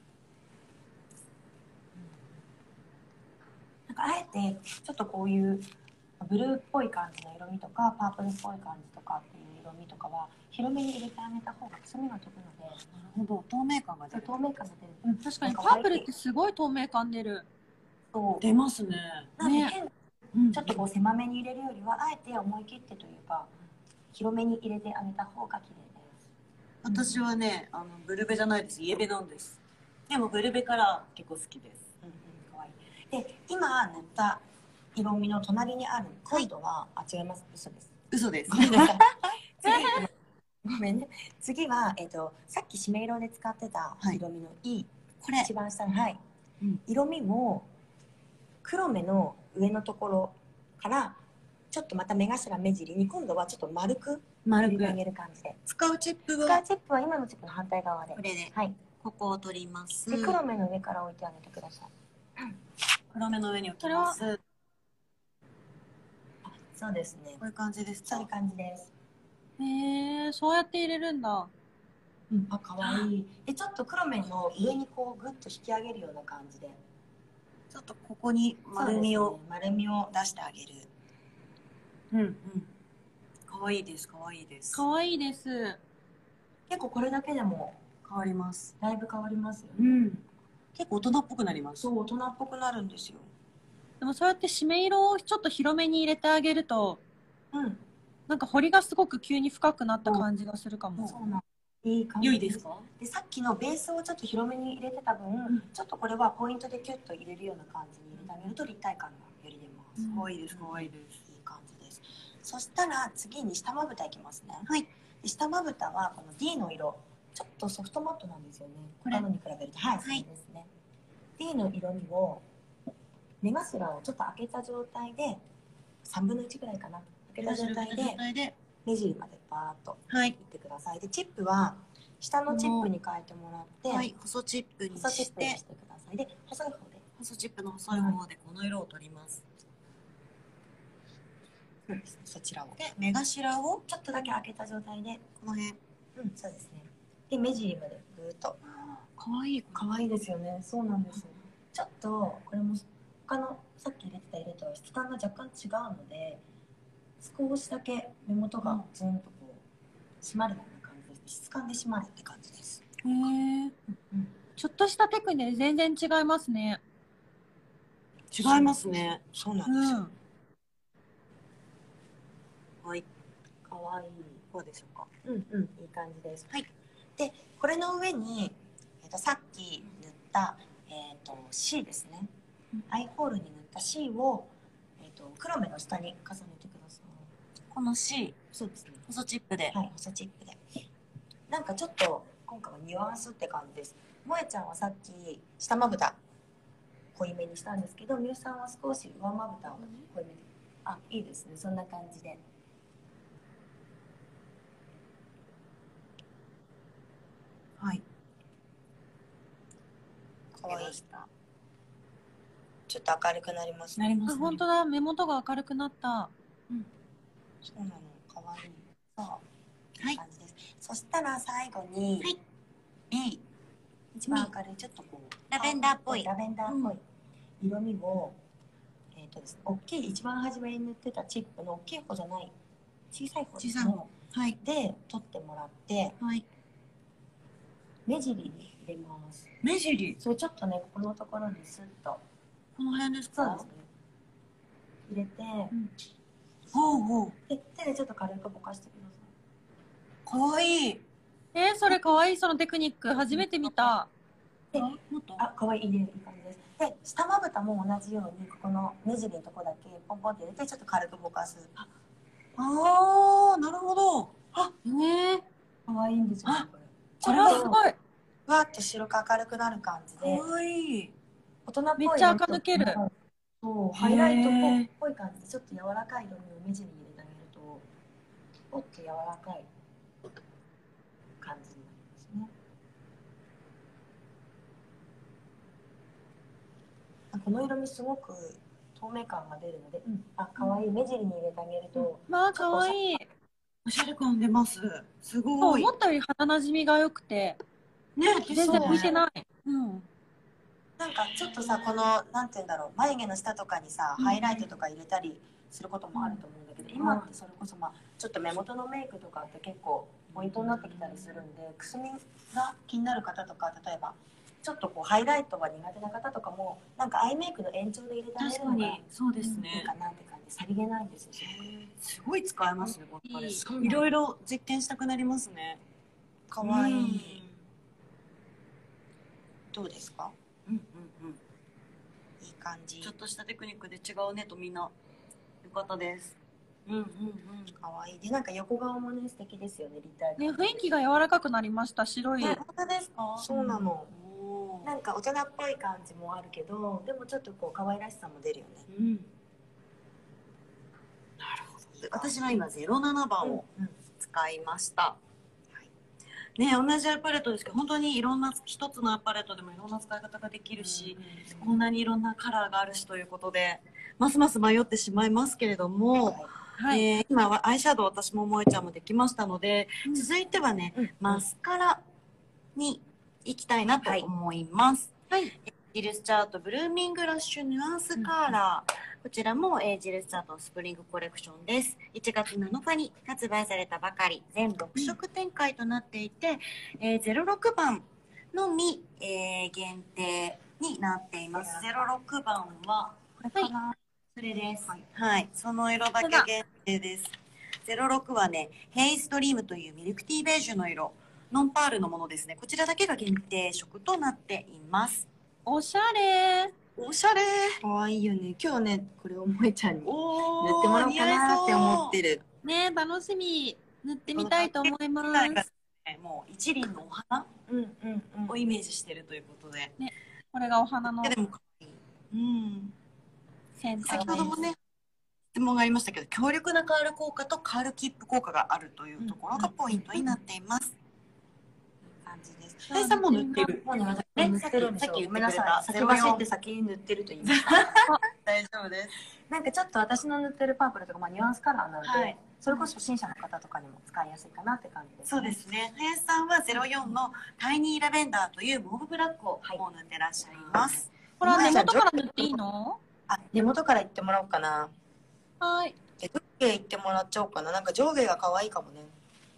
Speaker 2: なんかあえてちょっとこういうブルーっぽい感じの色味とかパープルっぽい感じとかっていう色味とかは広めに入れてあげた方がくすみが飛ぶので。
Speaker 1: なるほど、透明感が出る。
Speaker 2: 透明感が出る。
Speaker 3: 確かにパープルってすごい透明感出る。
Speaker 2: そう
Speaker 1: 出ますね。
Speaker 2: なんでちょっとこう狭めに入れるよりはあえて思い切ってというか、 広めに入れてあげた方が綺麗です。
Speaker 1: 私はね、ブルベじゃないです。イエベなんです。でもブルベカラー結構好きです。
Speaker 2: かわいい。で、今塗った色味の隣にある今度は、違います。嘘です。
Speaker 1: 嘘です。
Speaker 2: ごめんなさい。ごめんね。次は、さっき締め色で使ってた色味のいい、
Speaker 1: これ
Speaker 2: 一番下の、はい。
Speaker 1: うん
Speaker 2: 色味も黒目の上のところからちょっとまた目頭目尻に今度はちょっと丸く入れてあげる感じで。
Speaker 1: 使うチップ
Speaker 2: 使う
Speaker 1: は
Speaker 2: チップは今のチップの反対側で。
Speaker 1: これで、
Speaker 2: はい。
Speaker 1: ここを取ります。
Speaker 2: で、黒目の上から置いてあげてください。
Speaker 1: 黒目の上に置きます。
Speaker 2: そうですね。
Speaker 1: こういう感じですか。
Speaker 2: そういう感じです。
Speaker 3: へえ、そうやって入れるんだ。
Speaker 2: あ、かわいい。で、ちょっと黒目の上にこうグッと引き上げるような感じで。
Speaker 1: ちょっとここに丸みを、
Speaker 2: 丸みを出してあげる。
Speaker 1: うんうん。可愛いです。可愛いです。
Speaker 3: 可愛いです。
Speaker 2: 結構これだけでも
Speaker 1: 変わります。
Speaker 2: だいぶ変わりますよね。
Speaker 1: うん。結構大人っぽくなります。
Speaker 2: そう、大人っぽくなるんですよ。
Speaker 3: でもそうやって締め色をちょっと広めに入れてあげると、
Speaker 2: うん。
Speaker 3: なんか彫りがすごく急に深くなった感じがするかも。
Speaker 2: そうなん。いい感じ。
Speaker 1: 良いですか？
Speaker 2: で、さっきのベースをちょっと広めに入れてた分、ちょっとこれはポイントでキュッと入れるような感じに入れてあげると立体感がより出ます。
Speaker 1: 可愛いです。可愛いです。
Speaker 2: いい感じです。そしたら次に下まぶたいきますね。
Speaker 1: はい。
Speaker 2: で、下まぶたはこの D の色、ちょっとソフトマットなんですよね。
Speaker 1: これ
Speaker 2: 他のに比べると。はい、そうですね。D の色味を目頭をちょっと開けた状態で3分の1ぐらいかな。開けた状態で目尻までバーッといってください。で、チップは下のチップに変えてもらって、
Speaker 1: はい、細チップに
Speaker 2: 細チッ
Speaker 1: し
Speaker 2: プにしててください。で、細い方で。
Speaker 1: 細チップの細い方でこの色を取ります。
Speaker 2: そうですね、そちらを。
Speaker 1: で、目頭を
Speaker 2: ちょっとだけ開けた状態で、
Speaker 1: この辺。
Speaker 2: そうですね。で、目尻までぐーっと。
Speaker 1: 可愛い。
Speaker 2: 可愛いですよね。そうなんですよ。ちょっとこれも他のさっき入れてた色とは質感が若干違うので、少しだけ目元がズンとこう締まるような感じです。質感で締まるって感じです。
Speaker 3: へえ。ちょっとしたテクニックで全然違いますね。
Speaker 1: 違いますね。
Speaker 2: そうなんですよ。
Speaker 1: はい。
Speaker 2: 可愛い。
Speaker 1: どうでしょうか。
Speaker 2: いい感じです。
Speaker 1: はい。
Speaker 2: で、これの上に、さっき塗った、C ですね。アイホールに塗った C を、黒目の下に重ねてください。
Speaker 1: この C、
Speaker 2: そうですね。
Speaker 1: 細チップで。
Speaker 2: はい、細チップで。なんかちょっと今回はニュアンスって感じです。萌ちゃんはさっき下まぶた濃いめにしたんですけど、みゆさんは少し上まぶたを濃いめに。あ、いいですね。そんな感じで。
Speaker 1: はい。
Speaker 2: かわいい。ちょっと明るくなりますね。
Speaker 1: なりますね。
Speaker 3: 本当だ、目元が明るくなった。
Speaker 2: そうなの、かわいい。そう。
Speaker 1: はい
Speaker 2: い感じです。そしたら最後に、
Speaker 1: はい
Speaker 2: B、一番明るい、ちょっとこう、
Speaker 1: ラベンダーっぽい
Speaker 2: ラベンダーっぽい色味を、ですね、大きい、一番初めに塗ってたチップの大きい方じゃない、小さい方ですね。
Speaker 1: 小さい方。はい。
Speaker 2: で、取ってもらって、
Speaker 1: はい。
Speaker 2: 目尻に入れます。
Speaker 1: 目尻。
Speaker 2: それちょっとね、ここのところにスッと。
Speaker 1: この辺ですか？
Speaker 2: そうですね。入れて、
Speaker 1: ほうほう。
Speaker 2: で、手でちょっと軽くぼかしてください。
Speaker 1: かわいい。
Speaker 3: それかわいい、そのテクニック。初めて見た。
Speaker 2: で、
Speaker 1: もっと
Speaker 2: あ、可愛いいいい感じです。で、下まぶたも同じように、ここの目尻のとこだけポンポンって入れて、ちょっと軽くぼかす。
Speaker 1: ああ、なるほど。あ、
Speaker 2: 可愛いんですよ、これ。
Speaker 3: これはすごい。
Speaker 2: ふわっと白く明るくなる感じで、
Speaker 1: かわいい。
Speaker 2: 大人っぽい。
Speaker 3: めっちゃ垢抜ける。
Speaker 2: そう、ハイライトっぽい感じで、ちょっと柔らかい色味を目尻に入れてあげると、ポッと柔らかい感じになりますね。この色味すごく透明感が出るので、あ、可愛い。目尻に入れてあげると、
Speaker 3: まあ、かわいい。
Speaker 1: おしゃれ感出ます。すごい。
Speaker 3: 思ったより肌なじみが良くて、
Speaker 1: ね、
Speaker 3: 全然浮いてない。
Speaker 2: なんかちょっとさ、このなんて言うんだろう、眉毛の下とかにさ、ハイライトとか入れたりすることもあると思うんだけど、今ってそれこそちょっと目元のメイクとかって結構ポイントになってきたりするんで、くすみが気になる方とか、例えばちょっとこうハイライトが苦手な方とかも、なんかアイメイクの延長で入れてあげるのがいい
Speaker 1: そうですね。
Speaker 2: かなって感てさりげないんですよ。
Speaker 1: すごい使えますね、このパレット。
Speaker 2: いい
Speaker 1: いろいろ実験したくなりますね。
Speaker 2: かわいい。どうですか？
Speaker 1: うんうんうん。
Speaker 2: いい感じ。
Speaker 1: ちょっとしたテクニックで違うねとみんなよかったです。
Speaker 2: うんうんうん。かわいい。で、なんか横顔もね、素敵ですよね、立体感。
Speaker 3: ね、雰囲気が柔らかくなりました。白い。
Speaker 1: 本当ですか？
Speaker 2: そうなの。
Speaker 1: おー
Speaker 2: なんか大人っぽい感じもあるけど、でもちょっとこう可愛らしさも出るよね。
Speaker 1: うん。なるほど。私は今07番を使いました。ね、同じアイパレットですけど、本当にいろんな一つのアイパレットでもいろんな使い方ができるし、こんなにいろんなカラーがあるしということで、ますます迷ってしまいますけれども、
Speaker 3: はい。
Speaker 1: 今はアイシャドウ私も萌ちゃんもできましたので、続いてはね、マスカラに行きたいなと思います。
Speaker 3: はい。
Speaker 1: ジルスチャートブルーミングラッシュニュアンスカラー。こちらも、ジルスチャートのスプリングコレクションです。1月7日に発売されたばかり、全6色展開となっていて、06番のみ、限定になっています。06番は、これかな、それです。はい。その色だけ限定です。06はね、ヘイストリームというミルクティーベージュの色。ノンパールのものですね。こちらだけが限定色となっています。
Speaker 3: おしゃれ。
Speaker 1: おしゃれ。
Speaker 2: かわいいよね。今日ね、これを萌ちゃんに塗って
Speaker 1: おー、
Speaker 2: もらおうかなって思ってる。
Speaker 3: ね、楽しみ。塗ってみたいと思います。
Speaker 1: もう一輪のお花をイメージしているということで。
Speaker 3: ね、これがお花の
Speaker 1: でも可愛い。うん。
Speaker 3: 先端
Speaker 1: 先ほどもね、質問がありましたけど、強力なカール効果とカールキップ効果があるというところがポイントになっています。
Speaker 2: 感じです。
Speaker 1: 林さんも塗ってる。
Speaker 2: もうね、私塗ってるんですよ。ごめんなさい。先走って先に塗ってると言いました。
Speaker 1: 大丈夫です。
Speaker 2: なんかちょっと私の塗ってるパープルとか、まあ、ニュアンスカラーなので、
Speaker 1: はい、
Speaker 2: それこそ初心者の方とかにも使いやすいかなって感じです、ね。
Speaker 1: そうですね。林さんは04のタイニーラベンダーというモーブブラックをもう塗ってらっしゃいます。
Speaker 3: これは根元から塗っていいの？
Speaker 2: あ、根元からいってもらおうかな。
Speaker 3: はい。
Speaker 2: 上下いってもらっちゃおうかな。なんか上下が可愛いかもね。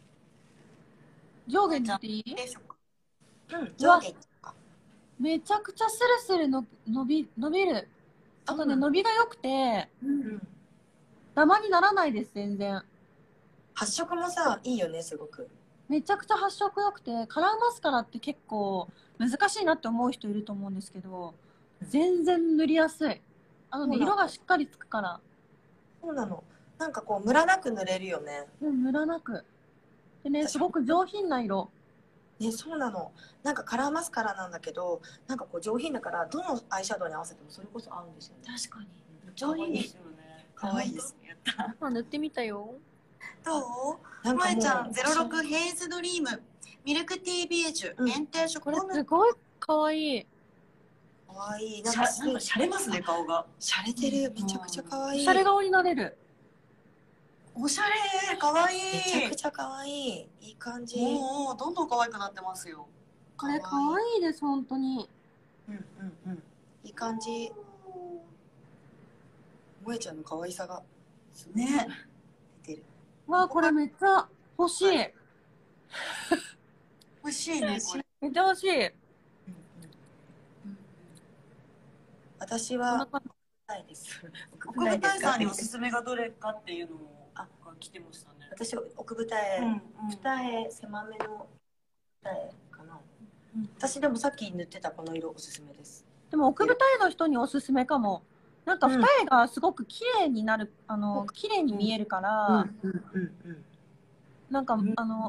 Speaker 3: 上下塗っていい？
Speaker 2: うん、上下いっちゃおうか。
Speaker 3: めちゃくちゃスルスルの伸びる。あとね、伸びが良くて、ダマにならないです、全然。
Speaker 2: 発色もさ、いいよね、すごく。
Speaker 3: めちゃくちゃ発色良くて、カラーマスカラって結構難しいなって思う人いると思うんですけど、全然塗りやすい。あのね、色がしっかりつくから。
Speaker 2: そうなの。なんかこう、ムラなく塗れるよね。
Speaker 3: うん、ムラなく。でね、すごく上品な色。
Speaker 2: ね、そうなの。なんかカラーマスカラなんだけど、なんかこう上品だから、どのアイシャドウに合わせてもそれこそ合うんですよね。
Speaker 1: 確かに。上品ですよね。可愛いです。
Speaker 3: 塗ってみたよ。
Speaker 1: どう？萌ちゃん06ヘイズドリームミルクティーベージュ限定色。
Speaker 3: これすごい可愛い。
Speaker 2: 可愛い。
Speaker 1: なんかシャレますね、顔が。
Speaker 2: シャレてる。めちゃくちゃ可愛い。
Speaker 3: シャレ顔になれる。
Speaker 1: おしゃれ、可愛い。
Speaker 2: めちゃくちゃ可愛い。いい感じ。
Speaker 1: もうどんどん可愛くなってますよ。
Speaker 3: これ可愛いです、本当に。
Speaker 2: いい感じ。萌ちゃんの可愛さが
Speaker 1: ね。
Speaker 2: 出てる。
Speaker 3: わあ、これめっちゃ欲しい。
Speaker 1: 欲しいね、これ。
Speaker 3: めっちゃ欲しい。
Speaker 2: 私は奥舞台です。
Speaker 1: 奥舞台さんにおすすめがどれかっていうのを来てましたね。
Speaker 2: 私奥舞台、二重狭めの二重かな。私でもさっき塗ってたこの色おすすめです。
Speaker 3: でも奥舞台の人におすすめかも。なんか二重がすごく綺麗になる、綺麗に見えるから、なんか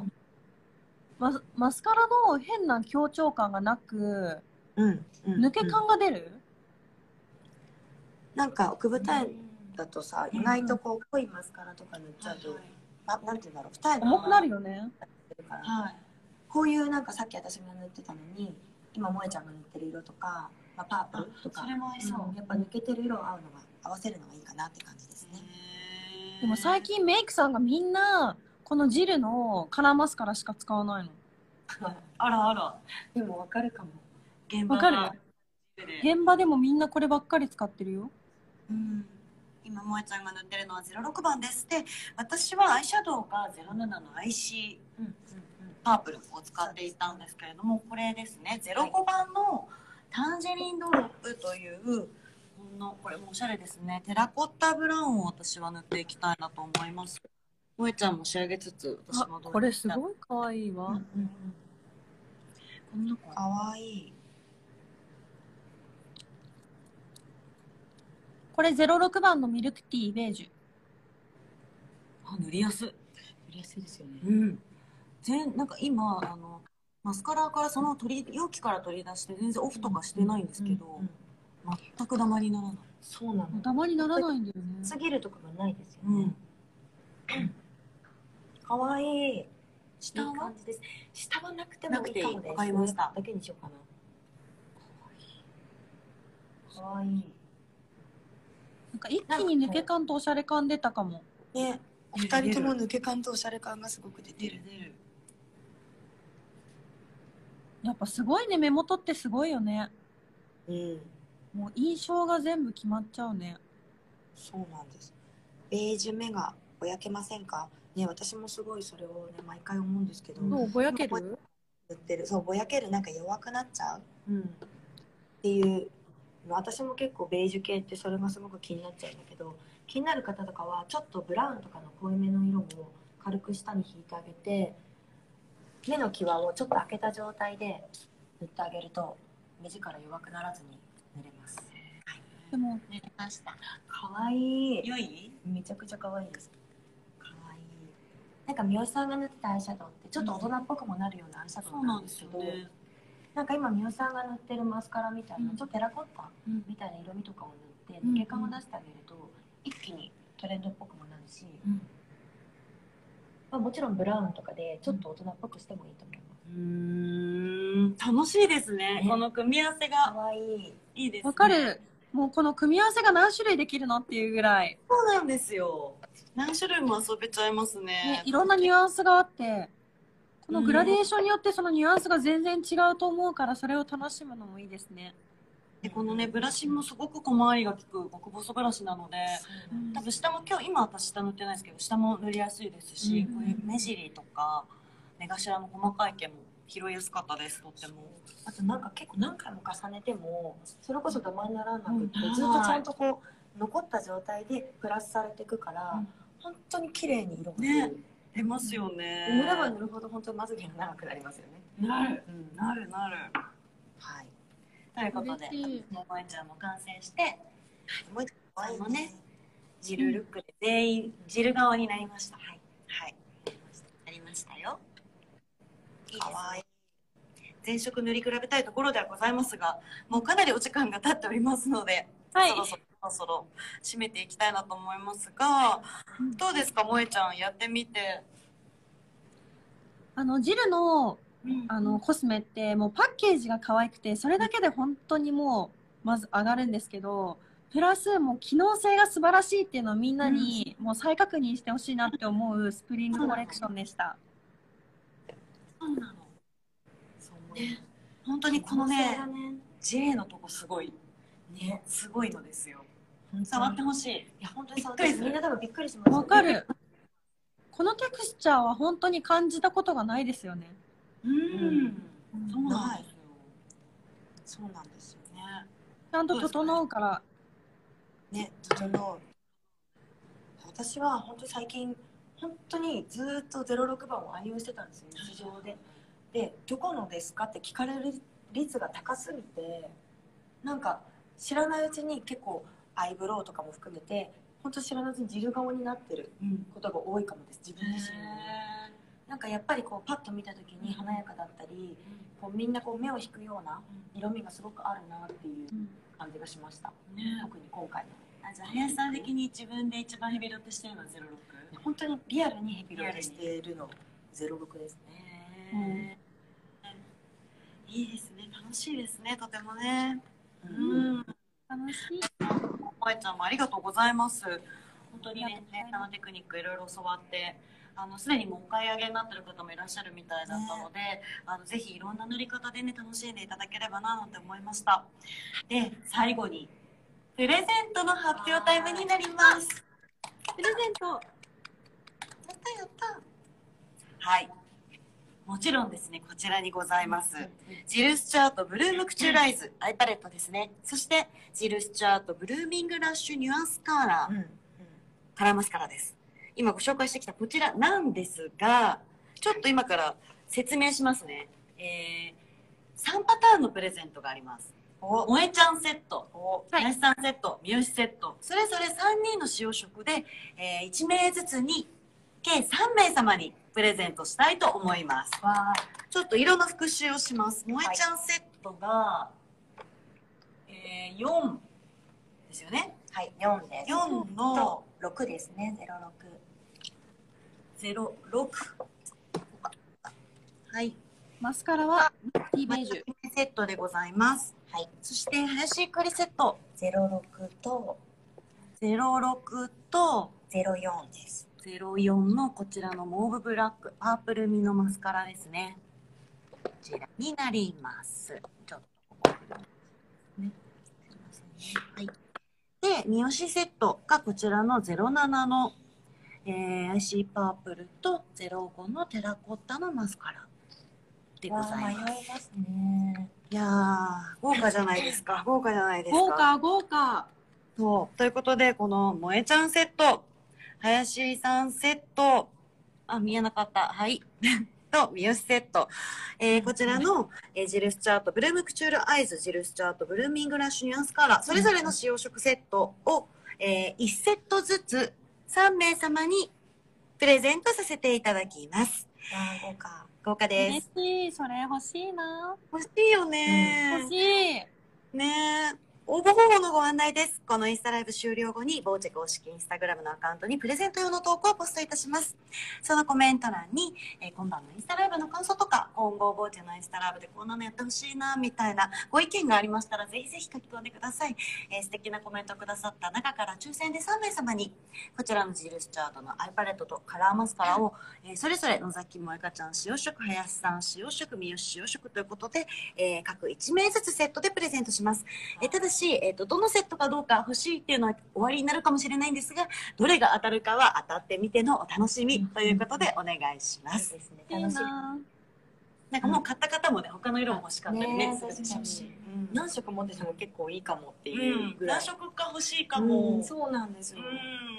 Speaker 3: マスカラの変な強調感がなく、抜け感が出る。
Speaker 2: なんか奥舞台だとさ、意外とこう濃いマスカラとか塗っちゃうと、なんていうんだろう、二重
Speaker 3: 重くなるよね。
Speaker 2: こういうなんかさっき私が塗ってたのに、今萌ちゃんが塗ってる色とか、パープルとか、やっぱ抜けてる色を合わせるのがいいかなって感じですね。
Speaker 3: でも最近メイクさんがみんなこのジルのカラーマスカラしか使わないの。
Speaker 1: あらあら。
Speaker 2: でもわかるかも。
Speaker 3: わかる？現場でもみんなこればっかり使ってるよ。
Speaker 1: 今萌ちゃんが塗ってるのは06番です。で、私はアイシャドウが07のアイシーパープルを使っていたんですけれども、これですね、05番のタンジェリンドロップというこれもおしゃれですね。テラコッタブラウンを私は塗っていきたいなと思います。萌ちゃんも仕上げつつ、私もどう
Speaker 3: これすごいかわいいわ。
Speaker 1: こんな
Speaker 2: かわいい。
Speaker 3: これ06番のミルクティーベージュ。
Speaker 1: 塗りやすい。
Speaker 2: 塗りやすいですよね。
Speaker 1: うん。なんか今マスカラからその容器から取り出して全然オフとかしてないんですけど、全くダマにならない。
Speaker 2: そうなの。
Speaker 3: ダマにならないんだよね。
Speaker 2: すぎるとかがないですよね。かわいい。下はいい感じです。下はなくてもいいかもです。
Speaker 1: わかりました。
Speaker 2: だけにしようかな。かわいい。
Speaker 3: なんか一気に抜け感とおしゃれ感出たかも。
Speaker 2: ね、お二人とも抜け感とおしゃれ感がすごく出てる。
Speaker 3: やっぱすごいね、目元ってすごいよね。
Speaker 2: うん。
Speaker 3: もう印象が全部決まっちゃうね。
Speaker 2: そうなんです。ベージュ目がぼやけませんかね。私もすごいそれをね毎回思うんですけど、
Speaker 3: どうぼやける？
Speaker 2: 塗ってる。そうぼやける、なんか弱くなっちゃう、っていう私も結構ベージュ系ってそれがすごく気になっちゃうんだけど、気になる方とかはちょっとブラウンとかの濃いめの色を軽く下に引いてあげて、目の際をちょっと開けた状態で塗ってあげると目力弱くならずに塗れます。
Speaker 3: でも
Speaker 1: 塗りました。
Speaker 2: かわいい。
Speaker 1: 良い？
Speaker 2: めちゃくちゃかわいいです。かわいい。なんか三好さんが塗ってたアイシャドウってちょっと大人っぽくもなるようなアイシャドウなんですけど、なんか今三好さんが塗ってるマスカラみたいな、ちょっとテラコッタみたいな色味とかを塗って抜け感を出してあげると一気にトレンドっぽくもなるし、まあ、もちろんブラウンとかでちょっと大人っぽくしてもいいと思います。
Speaker 1: 楽しいですね。この組み合わせが
Speaker 2: かわいい。
Speaker 1: いいですね。
Speaker 3: わかる。もうこの組み合わせが何種類できるのっていうぐらい。
Speaker 1: そうなんですよ。何種類も遊べちゃいますね。
Speaker 3: いろんなニュアンスがあって、このグラデーションによってそのニュアンスが全然違うと思うから、それを楽しむのもいいですね。
Speaker 1: でこのねブラシもすごく小回りが利く極細ブラシなので、多分下も今私下塗ってないですけど下も塗りやすいですし、こういう目尻とか目頭の細かい毛も拾いやすかったです。とっても。
Speaker 2: あとなんか結構何回も重ねてもそれこそダマにならなくて、ずっとちゃんとこう残った状態でプラスされていくから、本当に綺麗に色が
Speaker 1: 出ますよね。
Speaker 2: 塗れば塗るほど本当にまつげが長くなりますよね。
Speaker 1: なる。はい。ということで、もえちゃんも完成して、もえちゃんもね、ジルルックで全員ジル側になりました。はい。なりましたよ。かわいい。全色塗り比べたいところではございますが、もうかなりお時間が経っておりますので、そろそろ締めていきたいなと思いますが、どうですか、もえちゃんやってみて。
Speaker 3: ジルのコスメってもうパッケージが可愛くてそれだけで本当にもうまず上がるんですけど、プラスもう機能性が素晴らしいっていうのをみんなにもう再確認してほしいなって思うスプリングコレクションでした。
Speaker 1: そうなの。ね、本当にこのね J のとこすごいね、すごいのですよ。触ってほしい。いや本当に触ってほしい。みんな多分びっくりします。
Speaker 3: わかる。このテクスチャーは本当に感じたことがないですよね。
Speaker 1: そうなんですよ。そうなんですよね。
Speaker 3: ちゃんと整うから
Speaker 2: ね、整う。私は本当に最近本当にずっと06番を愛用してたんですよ、日常で。で、どこのですかって聞かれる率が高すぎて、なんか知らないうちに結構アイブロウとかも含めて本当知らないうちにジル顔になってることが多いかもです、自分自身に。なんかやっぱりこうパッと見た時に華やかだったり、こうみんなこう目を引くような色味がすごくあるなっていう感じがしました、特に今回の。
Speaker 1: じゃあヘアスタイル的に自分で一番ヘビロテしてるのは06？
Speaker 2: 本当にリアルにヘビロテしているの06ですね。
Speaker 1: いいですね、楽しいですね、とてもね。
Speaker 3: 楽しい。
Speaker 1: まえちゃんもありがとうございます。本当にね、ヘアのテクニックいろいろ教わって、すでにもうお買い上げになってる方もいらっしゃるみたいだったので、ぜひいろんな塗り方でね、楽しんでいただければななんて思いました。で、最後に、プレゼントの発表タイムになります。プレゼント。やったやった。はい。 もちろんですね、こちらにございます。ジル・スチュアートブルームクチューライズアイパレットですね。そしてジル・スチュアートブルーミングラッシュニュアンスカーラー、カラーマスカラです。今ご紹介してきたこちらなんですが、ちょっと今から説明しますね。3パターンのプレゼントがあります。萌えちゃんセット、林さんセット、三好セット、それぞれ3人の使用食で、1名ずつに計3名様にプレゼントしたいと思います。ちょっと色の復習をします。萌えちゃんセットが、4ですよね。
Speaker 2: はい、4です。
Speaker 1: 4の
Speaker 2: 6ですね、06。
Speaker 1: 06。はい。
Speaker 3: マスカラはティーベージュ
Speaker 1: セットでございます。はい。そして林ゆかりセット
Speaker 2: 06と
Speaker 1: 06と
Speaker 2: 04です。
Speaker 1: 04のこちらのモーブブラックパープル味のマスカラですね。こちらになります。ちょっとね。はい。で、三好セットがこちらの07の、IC パープルと05のテラコッタのマスカラでございます。
Speaker 2: 迷いますね。
Speaker 1: いやー、豪華じゃないですか。豪華じゃないですか。
Speaker 3: 豪華豪華。
Speaker 1: そう。ということで、この萌えちゃんセット、林さんセット、あ、見えなかった。はい。と、三好セット。こちらの、ジル・スチュアートブルームクチュールアイズ、ジル・スチュアートブルーミングラッシュニュアンスカラー、それぞれの使用食セットを、1セットずつ3名様にプレゼントさせていただきます。
Speaker 2: 豪華。
Speaker 1: 豪華で
Speaker 3: 嬉
Speaker 1: す。
Speaker 3: しい。それ欲しいな。
Speaker 1: 欲しいよね。
Speaker 3: 欲しい。
Speaker 1: ねえ。応募方法のご案内です。このインスタライブ終了後に、ボーチェ公式インスタグラムのアカウントにプレゼント用の投稿をポストいたします。そのコメント欄に、今晩のインスタライブの感想とか、今後ボーチェのインスタライブでこんなのやってほしいな、みたいなご意見がありましたら、ぜひぜひ書き込んでください。素敵なコメントをくださった中から抽選で3名様に、こちらのジル・スチュアートのアイパレットとカラーマスカラを、それぞれ野崎萌香ちゃん使用食、林さん使用食、三好使用食ということで、各1名ずつセットでプレゼントします。ただし、どのセットかどうか欲しいっていうのは終わりになるかもしれないんですが、どれが当たるかは当たってみてのお楽しみということでお願いします。
Speaker 2: ですね。
Speaker 3: いい
Speaker 2: 楽しい。
Speaker 3: な。
Speaker 1: なんかもう買った方もね、他の色も欲しかったりね、
Speaker 2: ね
Speaker 1: するでしょうし。
Speaker 2: 何色持ってても結構いいかもっていうぐらい。
Speaker 1: 何色か欲しいかも。
Speaker 2: そうなんですよ。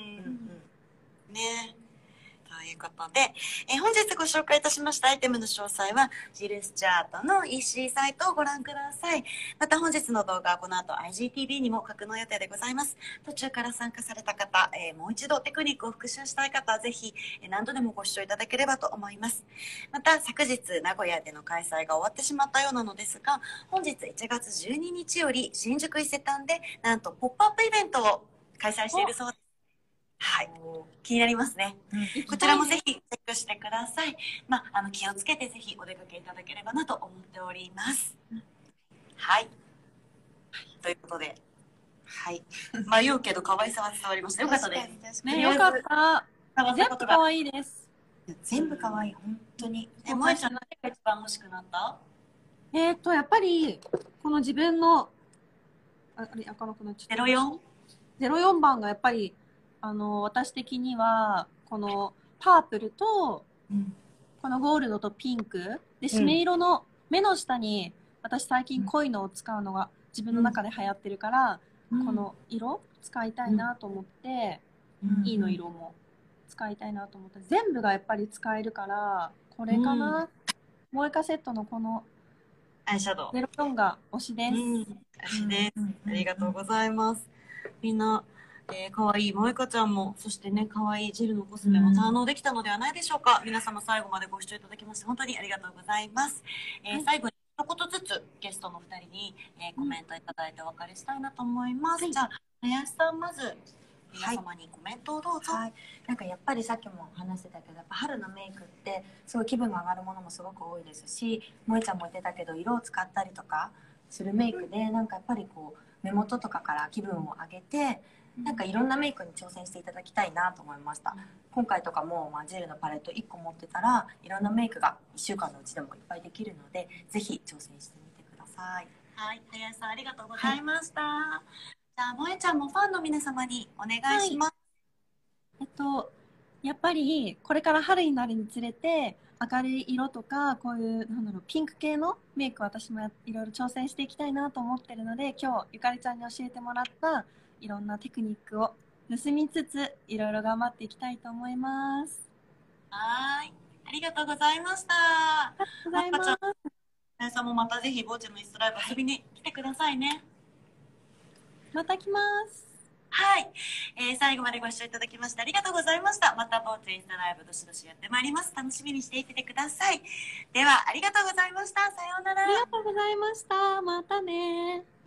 Speaker 1: ね。ということで、本日ご紹介いたしましたアイテムの詳細はジル・スチュアートの EC サイトをご覧ください。また本日の動画はこの後 IGTV にも格納予定でございます。途中から参加された方、もう一度テクニックを復習したい方はぜひ、何度でもご視聴いただければと思います。また昨日名古屋での開催が終わってしまったようなのですが、本日1月12日より新宿伊勢丹でなんとポップアップイベントを開催しているそうです。はい、気になりますね。こちらもぜひチェックしてください。気をつけてぜひお出かけいただければなと思っております。はい。ということで、はい。迷うけど可愛さは伝わりました。よかったです。
Speaker 3: ね、よかった。全部可愛いです。
Speaker 2: 全部可愛い、本当に。
Speaker 1: 萌ちゃん何が一番欲しくなった？
Speaker 3: やっぱり、この自分の、あれ、開かなくなっちゃった。04番がやっぱり、私的には、このパープルと、このゴールドとピンク、で、締め色の目の下に、私最近濃いのを使うのが自分の中で流行ってるから、この色使いたいなと思って、E の色も使いたいなと思って、全部がやっぱり使えるから、これかな。モエカセットのこの
Speaker 1: アイシャドウ
Speaker 3: 04が推しです。
Speaker 1: 推しです。ありがとうございます。みんな、かわいい萌香ちゃんも、そしてね、かわいいジルのコスメも堪能できたのではないでしょうか。皆様最後までご視聴いただきまして本当にありがとうございます。最後に一言ずつゲストのお二人に、コメントいただいてお別れしたいなと思います。じゃあ林さん、まず皆様にコメントをどうぞ。
Speaker 2: なんかやっぱりさっきも話してたけど、やっぱ春のメイクってすごい気分が上がるものもすごく多いですし、萌ちゃんも言ってたけど色を使ったりとかするメイクで、なんかやっぱりこう目元とかから気分を上げて、なんかいろんなメイクに挑戦していただきたいなと思いました。今回とかも、ジェルのパレット1個持ってたらいろんなメイクが1週間のうちでもいっぱいできるので、ぜひ挑戦してみてください。
Speaker 1: はい、林さんありがとうございました。じゃあ萌ちゃんもファンの皆様にお願いします。
Speaker 3: やっぱりこれから春になるにつれて明るい色とかこういうなんだろうピンク系のメイク私もいろいろ挑戦していきたいなと思ってるので、今日ゆかりちゃんに教えてもらったいろんなテクニックを盗みつついろいろ頑張っていきたいと思います。
Speaker 1: はい、ありがとうございました。
Speaker 3: ありがとうございます。
Speaker 1: 皆さんもまたぜひボーチェのインストライブ遊びに来てくださいね。
Speaker 3: また来ます。
Speaker 1: はい、最後までご視聴いただきましてありがとうございました。またボーチェインスタライブどしどしやってまいります。楽しみにしていてください。ではありがとうございました。さようなら。
Speaker 3: ありがとうございました。またね。